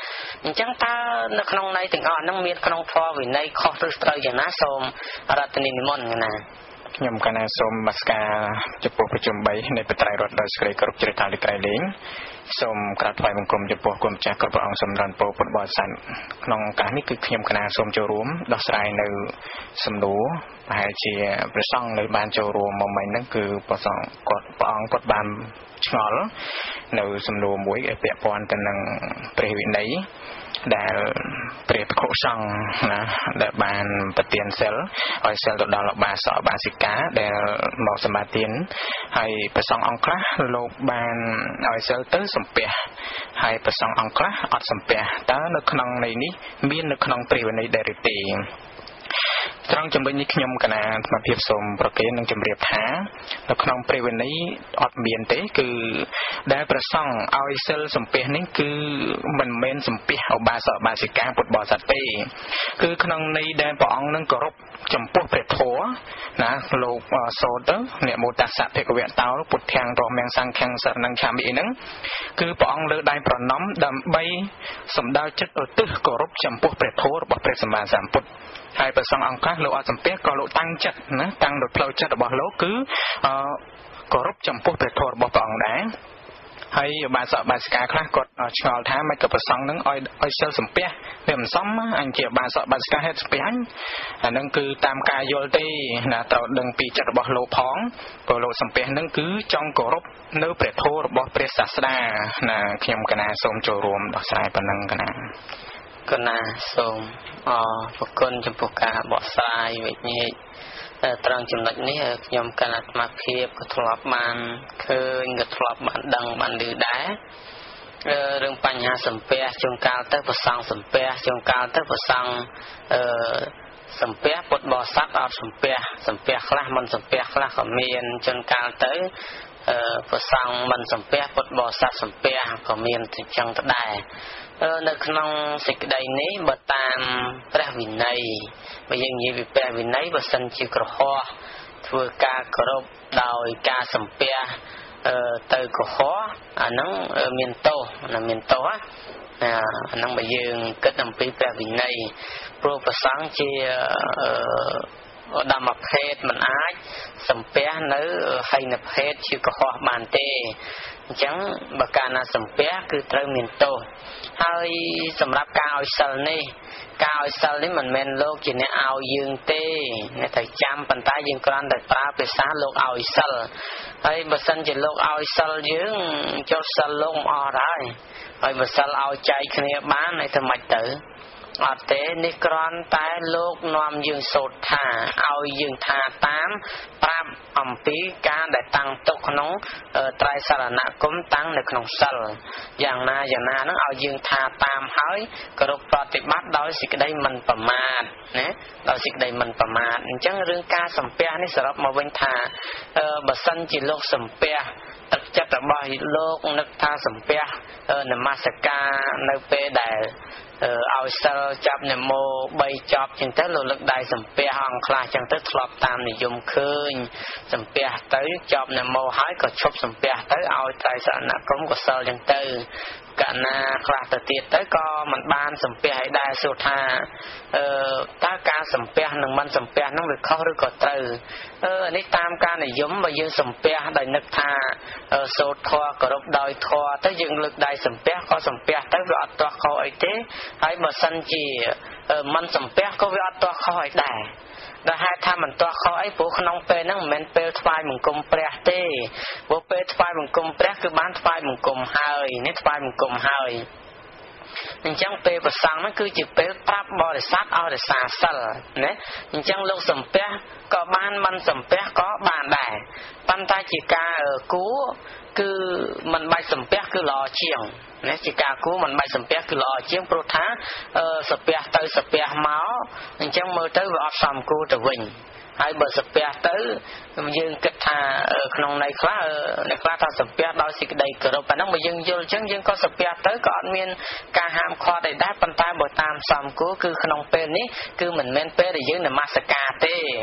ចឹងតើនៅក្នុងន័យទាំងអស់ហ្នឹងមានក្នុងធម៌វិន័យខុសឬត្រូវយ៉ាងណាសូមរតនីនិមន្តណាខ្ញុំកណាសូមនមស្ការចំពោះប្រជុំបីនៃបត្រៃរតដោយសេចក្តីគោរពជ្រះថ្លាលើក្រៃលែងសូមក្រាបថ្វាយបង្គំចំពោះគុណម្ចាស់គ្រប់ព្រះអង្គសម្រាប់ពោពុទ្ធបរិស័ទក្នុងឱកាសនេះគឺខ្ញុំកណាសូមចូលរួមដោះស្រាយនៅសំណួរប្រហែលជាព្រះសង្ឃនៅបានចូលរួមមកមិញហ្នឹងគឺព្រះសង្ឃគាត់ព្រះអង្គគាត់បានឆ្ងល់នៅសំណួរមួយឲ្យពាក់ព័ន្ធទៅនឹងព្រះវិន័យដែលព្រះភិក្ខុសង្ឃណាដែលបានប្រទានសិលឲ្យសិលទៅដល់បាសកបាសិកាដែលមកសម្បទានហើយព្រះសង្ឃអង្គខ្លះលោកបានឲ្យសិលទៅសំពះហើយព្រះសង្ឃអង្គខ្លះអត់សំពះតើនៅក្នុងន័យនេះមាននៅក្នុងព្រះវិន័យដែរឬទេត្រង់ចំណុចនេះខ្ញុំកណាអាត្មាភាពសូមប្រកេននឹងជម្រាបថានៅក្នុងព្រះវិន័យអត់មានទេគឺដែលព្រះសង្ឃឲ្យសិលសំពះនេះគឺមិនមែនសំពះឧបាសកបាសិកាពុទ្ធបរិស័ទទេគឺក្នុងន័យដែលព្រះអង្គនឹងគោរពចំពោះព្រះធម៌ណាលោកសូត្រទៅអ្នកមោតស្សៈភិក្ខវៈតោពុទ្ធាំងរមៀងសង្ឃាំងសរណង្ឆាមិអីហ្នឹងគឺព្រះអង្គលើកដៃប្រណម្យដើម្បីសម្ដៅចិត្តឧទ្ទិសគោរពចំពោះព្រះធម៌របស់ព្រះសម្មាសម្ពុទ្ធហើយព្រះសង្ឃអង្គខ្លះលោកអត់សំពះក៏លោកតាំងចិត្តណាតាំងដោយផ្លូវចិត្តរបស់លោកគឺអឺគោរពចំពោះព្រះធម៌របស់ព្រះអង្គដែរហើយបាសកបាសិកាខ្លះគាត់ឆ្ងល់ថាមិនក៏ប្រសង់នឹងឲ្យឲ្យសិលសំពះវាមិនសមអញជាបាសកបាសិកាហេតុសំពះអញអានឹងគឺតាមការយល់ទេណាត្រូវដឹងពីចិត្តរបស់លោកផងព្រោះលោកសំពះនឹងគឺចង់គោរពនៅព្រះធម៌របស់ព្រះសាស្តាណាខ្ញុំកណាសូមចូលរួមដោះស្រាយប៉ុណ្ណឹងកណាកណាសូមអរគុណចំពោះការបកស្រាយវិញ្ញាណត្រង់ចំណុចនេះខ្ញុំកណាអាត្មាភាពក៏ធ្លាប់បានឃើញក៏ធ្លាប់បានដឹងបានឮដែររឿងបញ្ហាសំពះជួនកាលទៅប្រសង់សំពះជួនកាលទៅប្រសង់អឺសំពះពុទ្ធបរិស័ទអត់សំពះសំពះខ្លះមិនសំពះខ្លះក៏មានជួនកាលទៅអឺប្រសង់មិនសំពះពុទ្ធបរិស័ទសំពះក៏មានទៅចឹងទៅដែរនៅក្នុងសេចក្តីនេះបើតាមព្រះវិន័យបើយើងនិយាយពីព្រះវិន័យបើសិនជាក្រហមធ្វើការគោរពដោយការសំពះទៅក្រហមអាហ្នឹងមានទោសណាមានទោសអាហ្នឹងបើយើងគិតអំពីព្រះវិន័យព្រោះប្រសង់ជាឧត្តមភេទមិនអាចសំពះនៅហីនភេទជាក្រហមបានទេអញ្ចឹងបើកាលណាសំពះគឺត្រូវមានទោសហើយសម្រាប់ការឲ្យសិលនេះការឲ្យសិលនេះមិនមែនលោកជាអ្នកឲ្យយើងទេអ្នកត្រូវចាំប៉ុន្តែយើងគ្រាន់តែប្រើភាសាលោកឲ្យសិលហើយបើសិនជាលោកឲ្យសិលយើងចុះសិលលោកមិនអស់ដែរហើយបើសិលឲ្យចែកគ្នាបានហើយធ្វើម៉េចទៅអត់ទេនេះគ្រាន់តែលោកនាំយើងសូត្រថាឲ្យយើងថាតាមប្រាប់អំពីការដែលតាំងទុកក្នុងត្រៃសរណគមតាំងនៅក្នុងសិលយ៉ាងណាយ៉ាងណាហ្នឹងឲ្យយើងថាតាមហើយគោរពប្រតិបត្តិដោយសេចក្តីមិនប្រមាទណាដោយសេចក្តីមិនប្រមាទអញ្ចឹងរឿងការសំពះនេះសរុបមកវិញថាបើសិនជាលោកសំពះទឹកចិត្តរបស់លោកនឹកថាសំពះនមស្ការនៅពេលដែលឲ្យសិលចាប់នមោបីចប់ចឹងទៅលោកលើកដៃសំពះអង្គខ្លះចឹងទៅធ្លាប់តាមនិយមឃើញសំពះទៅចប់នមោហើយក៏ឈប់សំពះទៅឲ្យត្រៃសរណគមក៏សិលចឹងទៅកណាខ្លះទៅទៀតទៅក៏មិនបានសំពះឲ្យដែរសួរថាអឺតើការសំពះនិងមិនសំពះហ្នឹងវាខុសឬក៏ត្រូវអឺនេះតាមការនិយមបើយើងសំពះដោយនឹកថាសូត្រធម៌គោរពដោយធម៌ទៅយើងលើកដៃសំពះក៏សំពះទៅវាអត់ទាស់ខុសអីទេហើយបើសិនជាមិនសំពះក៏វាអត់ទាស់ខុសអីដែរដែលហេតុថាមិនទាស់ខុសអីព្រោះក្នុងពេលហ្នឹងមិនមែនពេលថ្វាយបង្គំព្រះទេព្រោះពេលថ្វាយបង្គំព្រះគឺបានថ្វាយបង្គំហើយនេះថ្វាយបង្គំហើយអញ្ចឹងពេលប្រសង់ហ្នឹងគឺជាពេលប្រាប់បរិស័ទឲ្យរក្សាសិលណាអញ្ចឹងលោកសំពះក៏បានមិនសំពះក៏បានដែរប៉ុន្តែជាការគួរគឺមិនបាច់សំពះគឺល្អជាងណាជាការគួរមិនបាច់សំពះគឺល្អជាងព្រោះថាសំពះទៅសំពះមកអញ្ចឹងមើលទៅវាអត់សមគួរទៅវិញហើយបើសំពះទៅយើងគិតថាក្នុងន័យខ្លះអ្នកខ្លះថាសំពះដោយសេចក្តីគោរពប៉ុណ្ណឹងបើយើងយល់អញ្ចឹងយើងក៏សំពះទៅក៏អត់មានការហាមឃាត់អីដែរប៉ុន្តែបើតាមសមគួរគឺក្នុងពេលនេះគឺមិនមែនពេលដែលយើងនមស្ការទេ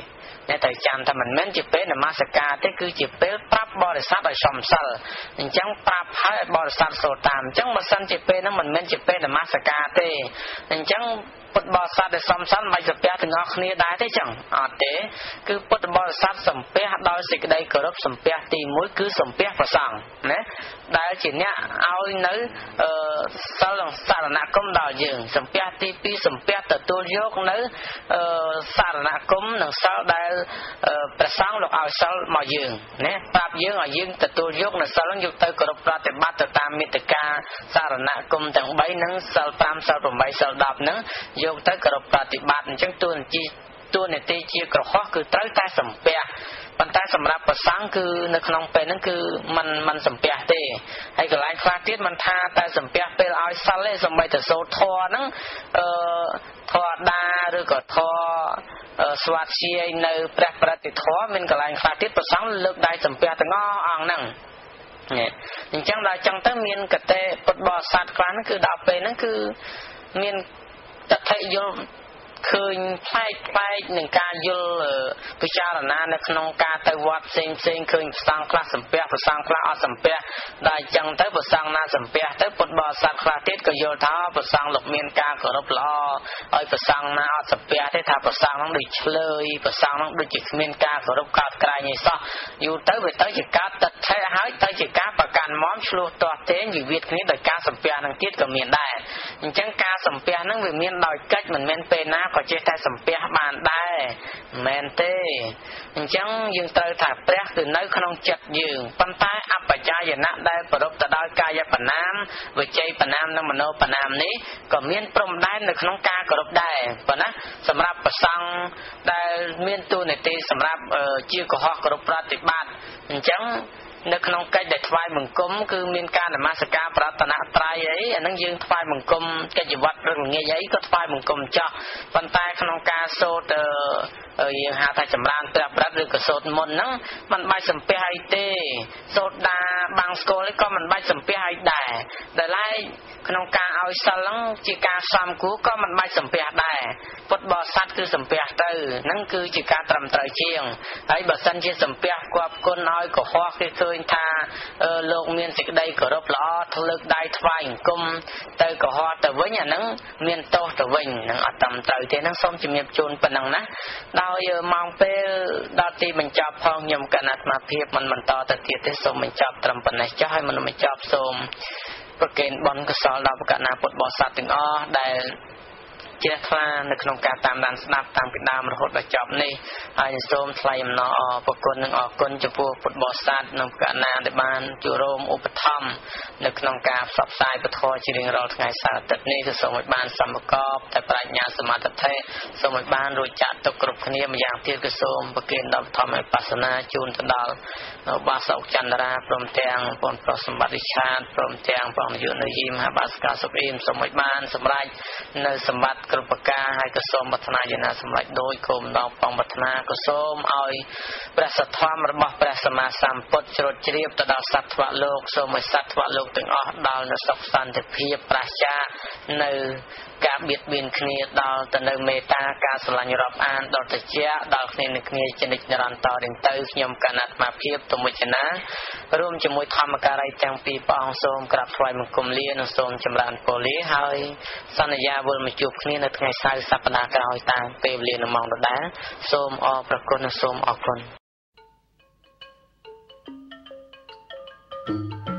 អ្នកត្រូវចាំថាមិនមែនជាពេលនមស្ការទេគឺជាពេលប្រាប់បរិស័ទឲ្យសមសិលអញ្ចឹងប្រាប់ឲ្យបរិស័ទសូត្រតាមអញ្ចឹងបើសិនជាពេលហ្នឹងមិនមែនជាពេលនមស្ការទេអញ្ចឹងពុទ្ធបរិស័ទដែលសំសិលមិនសំពះទាំងអស់គ្នាដែរទេចឹងអត់ទេគឺពុទ្ធបរិស័ទសំពះដោយសេចក្តីគោរពសំពះទីមួយគឺសំពះព្រះសង្ឃណាដែលជាអ្នកឲ្យនៅអឺសិលសារណគមដល់យើងសំពះទីពីរសំពះទទួលយកនៅអឺសារណគមនិងសិលដែលព្រះសង្ឃលោកឲ្យសិលមកយើងណាប្រាប់យើងឲ្យយើងទទួលយកនៅសិលហ្នឹងយកទៅគោរពប្រតិបត្តិទៅតាមមេត្តាសារណគមទាំងបីនិងសិលប្រាំសិលប្រាំបីសិលដប់ហ្នឹងយកទៅគោរពប្រតិបត្តិអញ្ចឹងតួនាទីតួនាទីជាក្រហោះគឺត្រូវតែសំពះប៉ុន្តែសម្រាប់ប្រសង្ឃគឺនៅក្នុងពេលហ្នឹងគឺมันมันសំពះទេហើយកន្លែងខ្លះទៀតมันថាតែសំពះពេលឲ្យសិលទេសូម្បីតែសូត្រធម៌ហ្នឹងអឺធម៌ដាឬក៏ធម៌ស្វាធ្យាយនៅព្រះប្រតិធម៌មានកន្លែងខ្លះទៀតប្រសង្ឃលើកដៃសំពះទាំងអស់អង្គហ្នឹងអញ្ចឹងដល់ចឹងទៅមានកតេពុទ្ធបរិស័ទខ្លះហ្នឹងគឺដល់ពេលហ្នឹងគឺមានតថយល់ឃើញផ្លែកផ្លែកនឹងការយល់ពិចារណានៅក្នុងការទៅវត្តផ្សេងផ្សេងឃើញប្រសង្ឃខ្លះសំពះប្រសង្ឃខ្លះអត់សំពះដល់អញ្ចឹងទៅប្រសង្ឃណាសំពះទៅពុទ្ធបរិស័ទខ្លះទៀតក៏យល់ថាប្រសង្ឃលោកមានការគោរពល្អហើយប្រសង្ឃណាអត់សំពះទេថាប្រសង្ឃហ្នឹងដូចឆ្លើយប្រសង្ឃហ្នឹងដូចជាគ្មានការគោរពកោតក្រែងអីសោះយូរទៅវាទៅជាការតថេហើយទៅជាការប្រកាន់មមឆ្លោះទាស់ទែងវិវាទគ្នាដោយការសំពះហ្នឹងទៀតក៏មានដែរអញ្ចឹងការសំពះហ្នឹងវាមានដោយកិច្ចមិនមែនពេលណាក៏ចេះតែសំពះបានដែរមិនមែនទេអញ្ចឹងយើងត្រូវថាព្រះគឺនៅក្នុងចិត្តយើងប៉ុន្តែអបច្ច័យណៈដែលប្រពទៅដោយកាយបណាមវិជ័យបណាមនិងមโนបណាមនេះក៏មានព្រំដែននៅក្នុងការគោរពដែរប៉ុន្តែសម្រាប់ប្រសង្ឃដែលមានតួនាទីសម្រាប់ជាកុហកគោរពប្រតិបត្តិអញ្ចឹងនៅក្នុងកិច្ចដែលថ្វាយបង្គំគឺមានការនមស្ការប្រតនត្រ័យអីអានឹងយើងថ្វាយបង្គំកិច្ចវត្តរងាយអីក៏ថ្វាយបង្គំចោះប៉ុន្តែក្នុងការសូត្រយើងហៅថាចម្រើនព្រះប្រិទ្ធឬក៏សូត្រមន្តហ្នឹងมันបាច់សំពះអីទេសូត្រដាបាំងស្គលក៏มันបាច់សំពះអីដែរដែលឡែកក្នុងការឲ្យសិលហ្នឹងជាការសំគួរក៏มันបាច់សំពះដែរពុទ្ធបរិស័ទគឺសំពះទៅហ្នឹងគឺជាការត្រឹមត្រូវជាងហើយបើសិនជាសំពះគប់គុណឲ្យកុហកគេឃើញថាលោកមានសេចក្តីគោរពល្អធ្លើកដៃថ្វាយអង្គមទៅកុហកទៅវិញអាហ្នឹងមានទោសទៅវិញហ្នឹងអត់ត្រឹមត្រូវទេហ្នឹងសូមជំរាបជូនប៉ុណ្ណឹងណាដោយម៉ោងពេលដល់ទីបញ្ចប់ផងខ្ញុំកណ្ណាត់អាភិបមិនបន្តទៅទៀតទេសូមបញ្ចប់ត្រឹមប៉ុណ្ណេះចុះហើយមិនបញ្ចប់សូមប្រគេនបុណ្យកុសលដល់បកណាពុទ្ធបរិស័ទទាំងអស់ដែលជ្រះថ្លានៅក្នុងការតាមដានស្ដាប់តាំងពីដើមរហូតដល់ចប់នេះហើយសូមថ្លែងអំណរអរគុណនិងអរគុណចំពោះពុទ្ធបរិស័ទនិងបកណាដែលបានចូលរួមឧបត្ថម្ភនៅក្នុងការផ្សព្វផ្សាយពធជារៀងរាល់ថ្ងៃសៅរ៍អាទិត្យនេះសូមឲ្យបានសម្បកបតែប្រាជ្ញាសមាធិសូមឲ្យបានរួចចាក់ទុកគ្រប់គ្នាម្យ៉ាងទៀតគឺសូមប្រគេនដល់ធម្មវិបស្សនាជូនទៅដល់បាសកចន្ទរាព្រមទាំងបងប្រុសសម្បត្តិឆាតព្រមទាំងបងនាយកនាយីមហាបាសកាសុខអ៊ីមសូមឲ្យបានសម្រេចនៅសម្បត្តិគ្រប់ប្រការហើយក៏សូមប្រាថ្នាយ៉ាងណាសម្រេចដោយគោលដៅបងប្រាថ្នាក៏សូមឲ្យព្រះសទ្ធម្មរបស់ព្រះសម្មាសម្ពុទ្ធជ្រោតជ្រាបទៅដល់សត្វថ្វលោកសូមឲ្យសត្វថ្វលោកទាំងអស់ដល់នូវសុខសន្តិភាពប្រាសចាកនៅការបៀតបៀនគ្នាដល់ទៅនៅមេត្តាការស្រឡាញ់រាប់អានដល់តិចដល់គ្នានឹងគ្នាជានិច្ចនិរន្តរ៍រៀងទៅខ្ញុំកណ្ណាត់អាភិបទុំវិជ្ជណារួមជាមួយធម្មការីទាំងពីរព្រះអង្គសូមក្រាបថ្វាយបង្គំលានិងសូមចម្រើនពរលាហើយសន្យាវិលមកជួបគ្នានៅថ្ងៃសៅរ៍សប្តាហ៍ក្រោយតាមពេលវេលានិងម៉ោងដដែលសូមអរព្រគុណនិងសូមអរគុណ